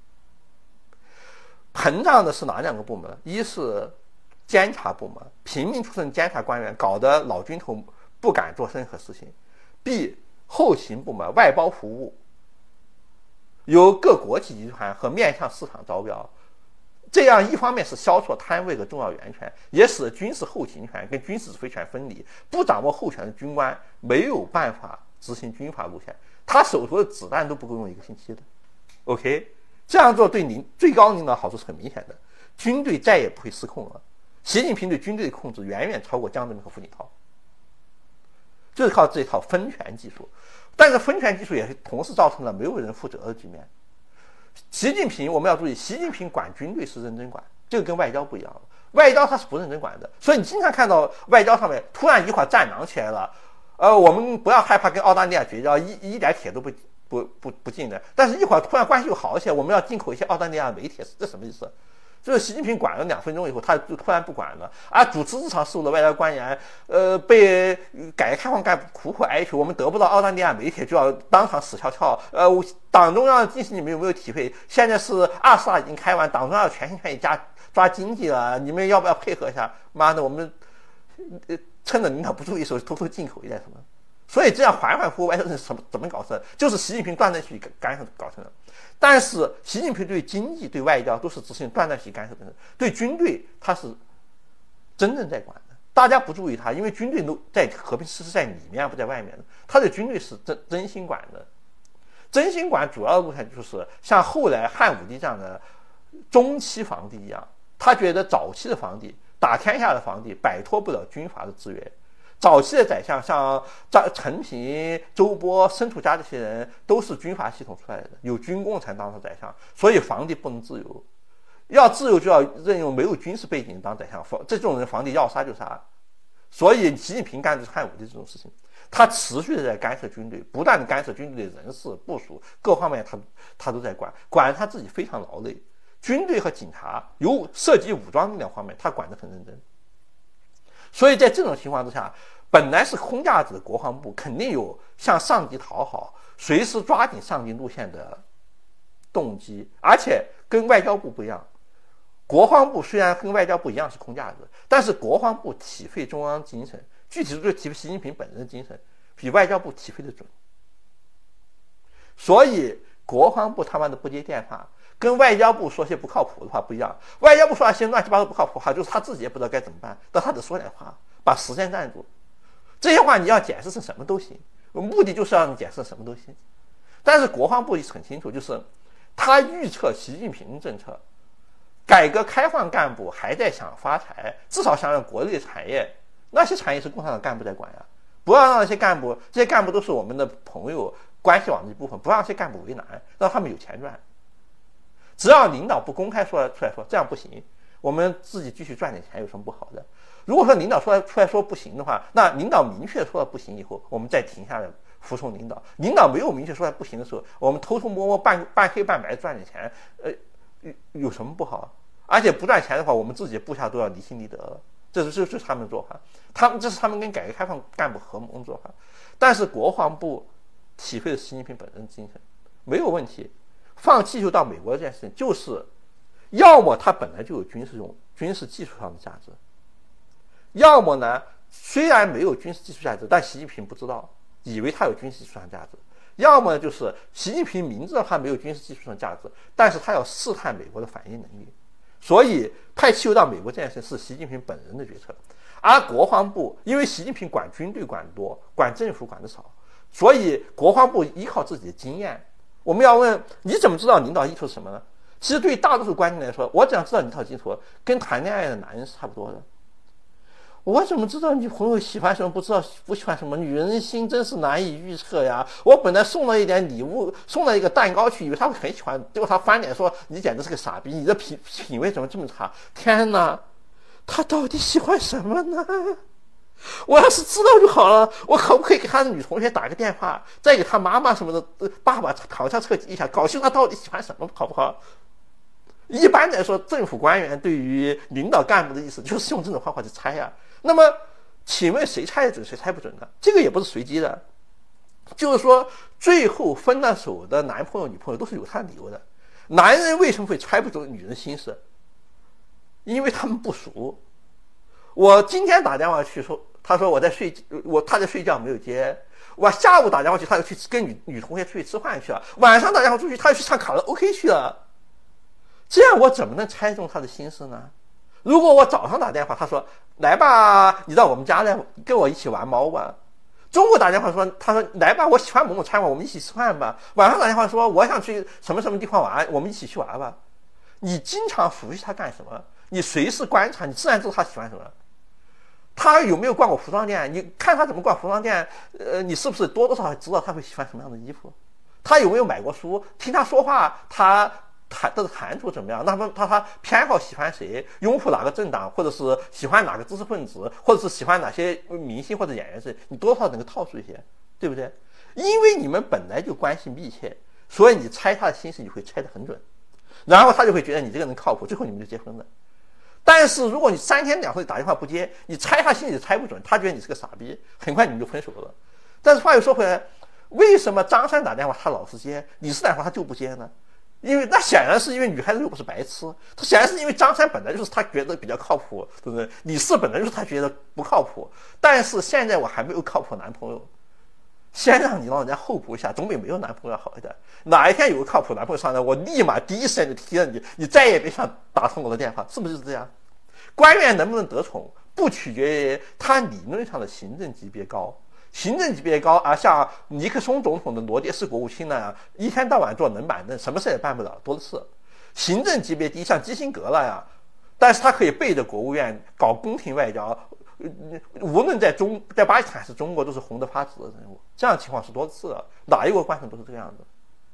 膨胀的是哪两个部门？一是监察部门，平民出身监察官员搞得老军头不敢做任何事情。B 后勤部门，外包服务，由各国企集团和面向市场招标。这样一方面是消除了摊位和重要源权，也使得军事后勤权跟军事指挥权分离。不掌握后权的军官没有办法执行军阀路线，他手头的子弹都不够用一个星期的。OK， 这样做对领最高领导好处是很明显的，军队再也不会失控了。习近平对军队的控制远远超过江泽民和胡锦涛，就是靠这套分权技术。但是分权技术也同时造成了没有人负责的局面。习近平，我们要注意，习近平管军队是认真管，这个跟外交不一样了。外交他是不认真管的，所以你经常看到外交上面突然一块战狼起来了， 呃，我们不要害怕跟澳大利亚绝交，一一点铁都不不不不进的。但是一会儿突然关系又好一些，我们要进口一些澳大利亚煤铁，这什么意思？就是习近平管了两分钟以后，他就突然不管了。而主持日常事务的外交官员，呃，被改革开放干部苦苦哀求，我们得不到澳大利亚煤铁就要当场死翘翘。呃，党中央近视你们有没有体会？现在是二十大已经开完，党中央全心全意加抓经济了，你们要不要配合一下？妈的，我们呃趁着领导不注意的时候偷偷进口一点什么？所以这样反反复复外交政策怎么怎么搞成？就是习近平断断续续干涉搞成的。但是习近平对经济、对外交都是执行断断续续干涉的，对军队他是真正在管的。大家不注意他，因为军队都在和平是在里面，不在外面的。他对军队是真真心管的。真心管主要的路线就是像后来汉武帝这样的中期皇帝一样，他觉得早期的皇帝、打天下的皇帝摆脱不了军阀的制约。早期的宰相像陈平、周波、申屠嘉这些人都是军阀系统出来的，有军功才当上宰相，所以皇帝不能自由。要自由就要任用没有军事背景当宰相，这种人皇帝要杀就杀。所以习近平干的是汉武帝这种事情，他持续的在干涉军队，不断的干涉军队的人事部署各方面他，他他都在管，管他自己非常劳累。军队和警察有涉及武装力量方面，他管得很认真。所以在这种情况之下，本来是空架子的国防部肯定有向上级讨好、随时抓紧上级路线的动机，而且跟外交部不一样。国防部虽然跟外交部一样是空架子，但是国防部体会中央精神，具体就是体会习近平本人的精神，比外交部体会的准。所以国防部他妈的不接电话，跟外交部说些不靠谱的话不一样。外交部说那些乱七八糟不靠谱的话，就是他自己也不知道该怎么办，但他只说点话，把时间占住。这些话你要解释成什么都行，目的就是让你解释什么都行。但是国防部很清楚，就是他预测习近平政策，改革开放干部还在想发财，至少想让国内产业，那些产业是共产党干部在管呀，不要让那些干部，这些干部都是我们的朋友，关系网的一部分，不让这些干部为难，让他们有钱赚。只要领导不公开说出来说这样不行，我们自己继续赚点钱有什么不好的？如果说领导说出来说不行的话，那领导明确说了不行以后，我们再停下来服从领导。领导没有明确说不行的时候，我们偷偷摸摸半半黑半白赚点钱，呃，有什么不好？而且不赚钱的话，我们自己部下都要离心离德了。这是这是他们的做法，他们这是他们跟改革开放干部合谋的做法。但是国防部体会了习近平本人的精神，没有问题。放气球到美国这件事情，就是要么它本来就有军事用军事技术上的价值，要么呢虽然没有军事技术价值，但习近平不知道，以为它有军事技术上的价值；要么就是习近平明知道它没有军事技术上的价值，但是他要试探美国的反应能力，所以派气球到美国这件事是习近平本人的决策。而国防部因为习近平管军队管多，管政府管得少，所以国防部依靠自己的经验。我们要问你怎么知道领导意图是什么呢？其实对大多数官员来说，我只要知道领导意图，跟谈恋爱的男人是差不多的。我怎么知道女朋友喜欢什么，不知道不喜欢什么？女人心真是难以预测呀！我本来送了一点礼物，送了一个蛋糕去，以为他会很喜欢，结果他翻脸说：“你简直是个傻逼，你的品品味怎么这么差？”天哪，他到底喜欢什么呢？我要是知道就好了，我可不可以给他的女同学打个电话，再给他妈妈什么的爸爸考察测一下，搞清楚他到底喜欢什么，好不好？一般来说，政府官员对于领导干部的意思就是用这种方法去猜呀。那么，请问谁猜得准，谁猜不准呢？这个也不是随机的，就是说，最后分了手的男朋友、女朋友都是有他的理由的。男人为什么会猜不准女人心思？因为他们不熟。我今天打电话去说，他说我在睡，我他在睡觉没有接。我下午打电话去，他就去跟女女同学出去吃饭去了。晚上打电话出去，他就去唱卡拉 OK 去了。这样我怎么能猜中他的心思呢？如果我早上打电话，他说来吧，你到我们家来跟我一起玩猫吧。中午打电话说，他说来吧，我喜欢某某餐馆，我们一起吃饭吧。晚上打电话说我想去什么什么地方玩，我们一起去玩吧。你经常熟悉他干什么？你随时观察，你自然知道他喜欢什么。他有没有逛过服装店？你看他怎么逛服装店，呃，你是不是多多少少知道他会喜欢什么样的衣服？他有没有买过书？听他说话，他谈的谈出怎么样？那么他他偏好喜欢谁，拥护哪个政党，或者是喜欢哪个知识分子，或者是喜欢哪些明星或者演员是，你多少能够套出一些，对不对？因为你们本来就关系密切，所以你猜他的心思你会猜得很准，然后他就会觉得你这个人靠谱，最后你们就结婚了。但是如果你三天两头打电话不接，你猜他心里猜不准，他觉得你是个傻逼，很快你们就分手了。但是话又说回来，为什么张三打电话他老是接，李四打电话他就不接呢？因为那显然是因为女孩子又不是白痴，他显然是因为张三本来就是他觉得比较靠谱，对不对？李四本来就是他觉得不靠谱，但是现在我还没有靠谱男朋友，先让你让人家候补一下，总比没有男朋友好一点。哪一天有个靠谱男朋友上来，我立马第一时间就提了你，你再也别想打通我的电话，是不是就是这样？官员能不能得宠，不取决于他理论上的行政级别高。行政级别高，而像尼克松总统的罗杰斯国务卿那样，一天到晚坐冷板凳，什么事也办不了，多的是。行政级别低，像基辛格那样，但是他可以背着国务院搞宫廷外交，无论在中在巴基斯坦还是中国，都是红得发紫的人物。这样的情况是多次了，哪一国官员都是这样的。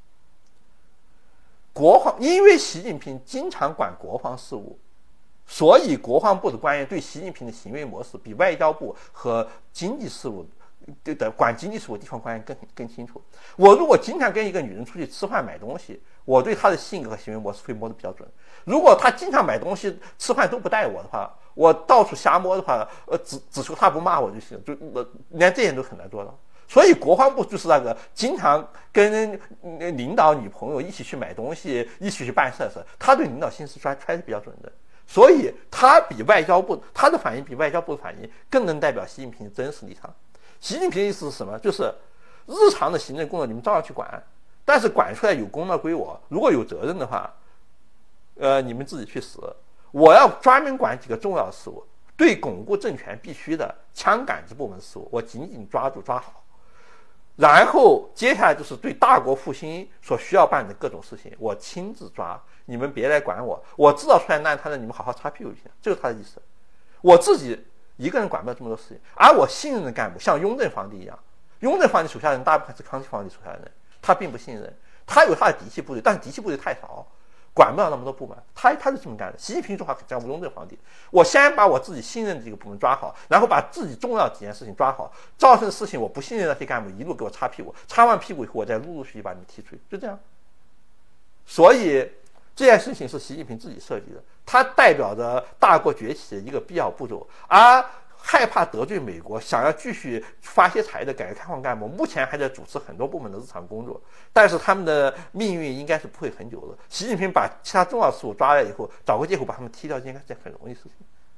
国防，因为习近平经常管国防事务，所以国防部的官员对习近平的行为模式比外交部和经济事务对的管经济事务地方官员更更清楚。我如果经常跟一个女人出去吃饭买东西，我对她的性格和行为模式会摸得比较准。如果她经常买东西吃饭都不带我的话，我到处瞎摸的话，呃，只只求她不骂我就行，就呃连这点都很难做到。所以国防部就是那个经常跟领导女朋友一起去买东西，一起去办事的事，他对领导心思揣揣的比较准的。所以他比外交部他的反应比外交部的反应更能代表习近平的真实立场。习近平的意思是什么？就是日常的行政工作你们照样去管，但是管出来有功劳归我，如果有责任的话，呃，你们自己去死。我要专门管几个重要的事务，对巩固政权必须的枪杆子部门事务，我紧紧抓住抓好。然后接下来就是对大国复兴所需要办的各种事情，我亲自抓，你们别来管我。我知道出来烂摊的，你们好好擦屁股就行，这就是他的意思。我自己一个人管不了这么多事情，而我信任的干部像雍正皇帝一样，雍正皇帝手下人大部分是康熙皇帝手下人，他并不信任，他有他的嫡系部队，但是嫡系部队太少，管不了那么多部门，他他是这么干的。习近平做法很像雍正皇帝，我先把我自己信任的这个部门抓好，然后把自己重要几件事情抓好，造成的事情我不信任那些干部一路给我擦屁股，擦完屁股以后我再陆陆续续把你们踢出去，就这样。所以这件事情是习近平自己设计的，它代表着大国崛起的一个必要步骤，而害怕得罪美国，想要继续发些财的改革开放干部，目前还在主持很多部门的日常工作，但是他们的命运应该是不会很久的。习近平把其他重要事务抓来以后，找个借口把他们踢掉，应该是件很容易的事情。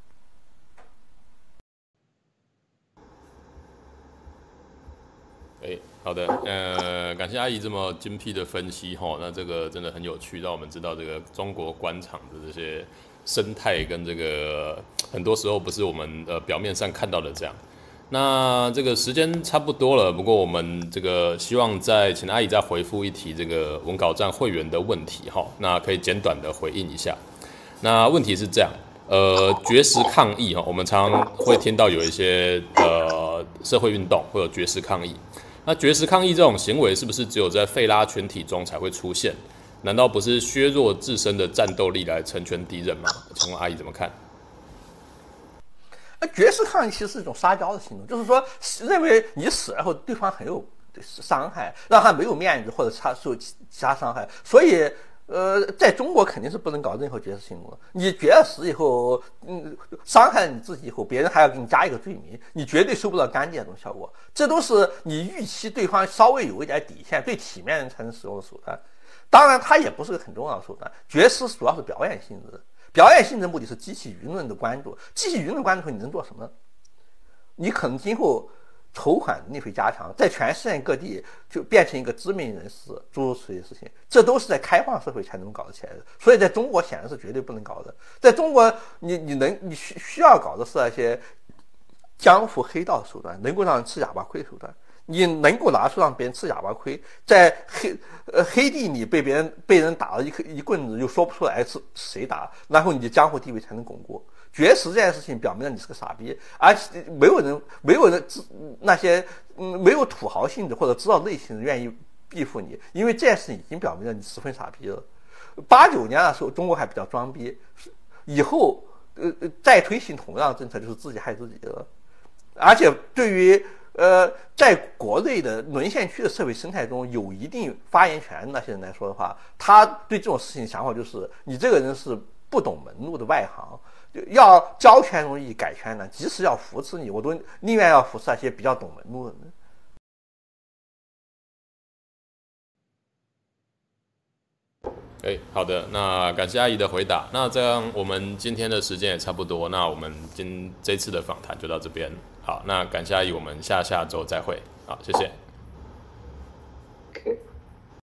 哎，好的，呃，感谢阿姨这么精辟的分析哈，那这个真的很有趣，让我们知道这个中国官场的这些生态跟这个很多时候不是我们呃表面上看到的这样。那这个时间差不多了，不过我们这个希望再请阿姨再回复一题这个文稿站会员的问题哈，那可以简短的回应一下。那问题是这样，呃，绝食抗议哈，我们常常会听到有一些呃社会运动会有绝食抗议。那绝食抗议这种行为是不是只有在费拉群体中才会出现？难道不是削弱自身的战斗力来成全敌人吗？请问阿姨怎么看？ 绝食抗议其实是一种撒娇的行动，就是说认为你死了后对方很有伤害，让他没有面子或者他受其他伤害，所以呃，在中国肯定是不能搞任何绝食行动的。你绝了食以后，嗯，伤害了你自己以后，别人还要给你加一个罪名，你绝对收不到干净这种效果。这都是你预期对方稍微有一点底线，对体面人才能使用的手段。当然，它也不是个很重要的手段。绝食主要是表演性质的，表演性质的目的是激起舆论的关注。激起舆论关注后，你能做什么？你可能今后筹款能力会加强，在全世界各地就变成一个知名人士，诸如此类的事情，这都是在开放社会才能搞得起来的。所以在中国显然是绝对不能搞的。在中国，你你能你需需要搞的是那些江湖黑道的手段，能够让人吃哑巴亏的手段。你能够拿出让别人吃哑巴亏，在黑呃黑地里被别人被人打了一一棍子，又说不出来是谁打，然后你的江湖地位才能巩固。绝食这件事情表明了你是个傻逼，而且没有人没有人那些嗯没有土豪性质或者知道内情的愿意庇护你，因为这件事情已经表明了你十分傻逼了。 八九年的时候，中国还比较装逼，以后呃再推行同样的政策，就是自己害自己了。而且对于呃在国内的沦陷区的社会生态中有一定发言权那些人来说的话，他对这种事情想法就是，你这个人是不懂门路的外行。要教权容易改权难，即使要扶持你，我都宁愿要扶持那些比较懂门路的人。 哎，好的，那感谢阿姨的回答。那这样我们今天的时间也差不多，那我们今这次的访谈就到这边。好，那感谢阿姨，我们下下周再会。好，谢谢。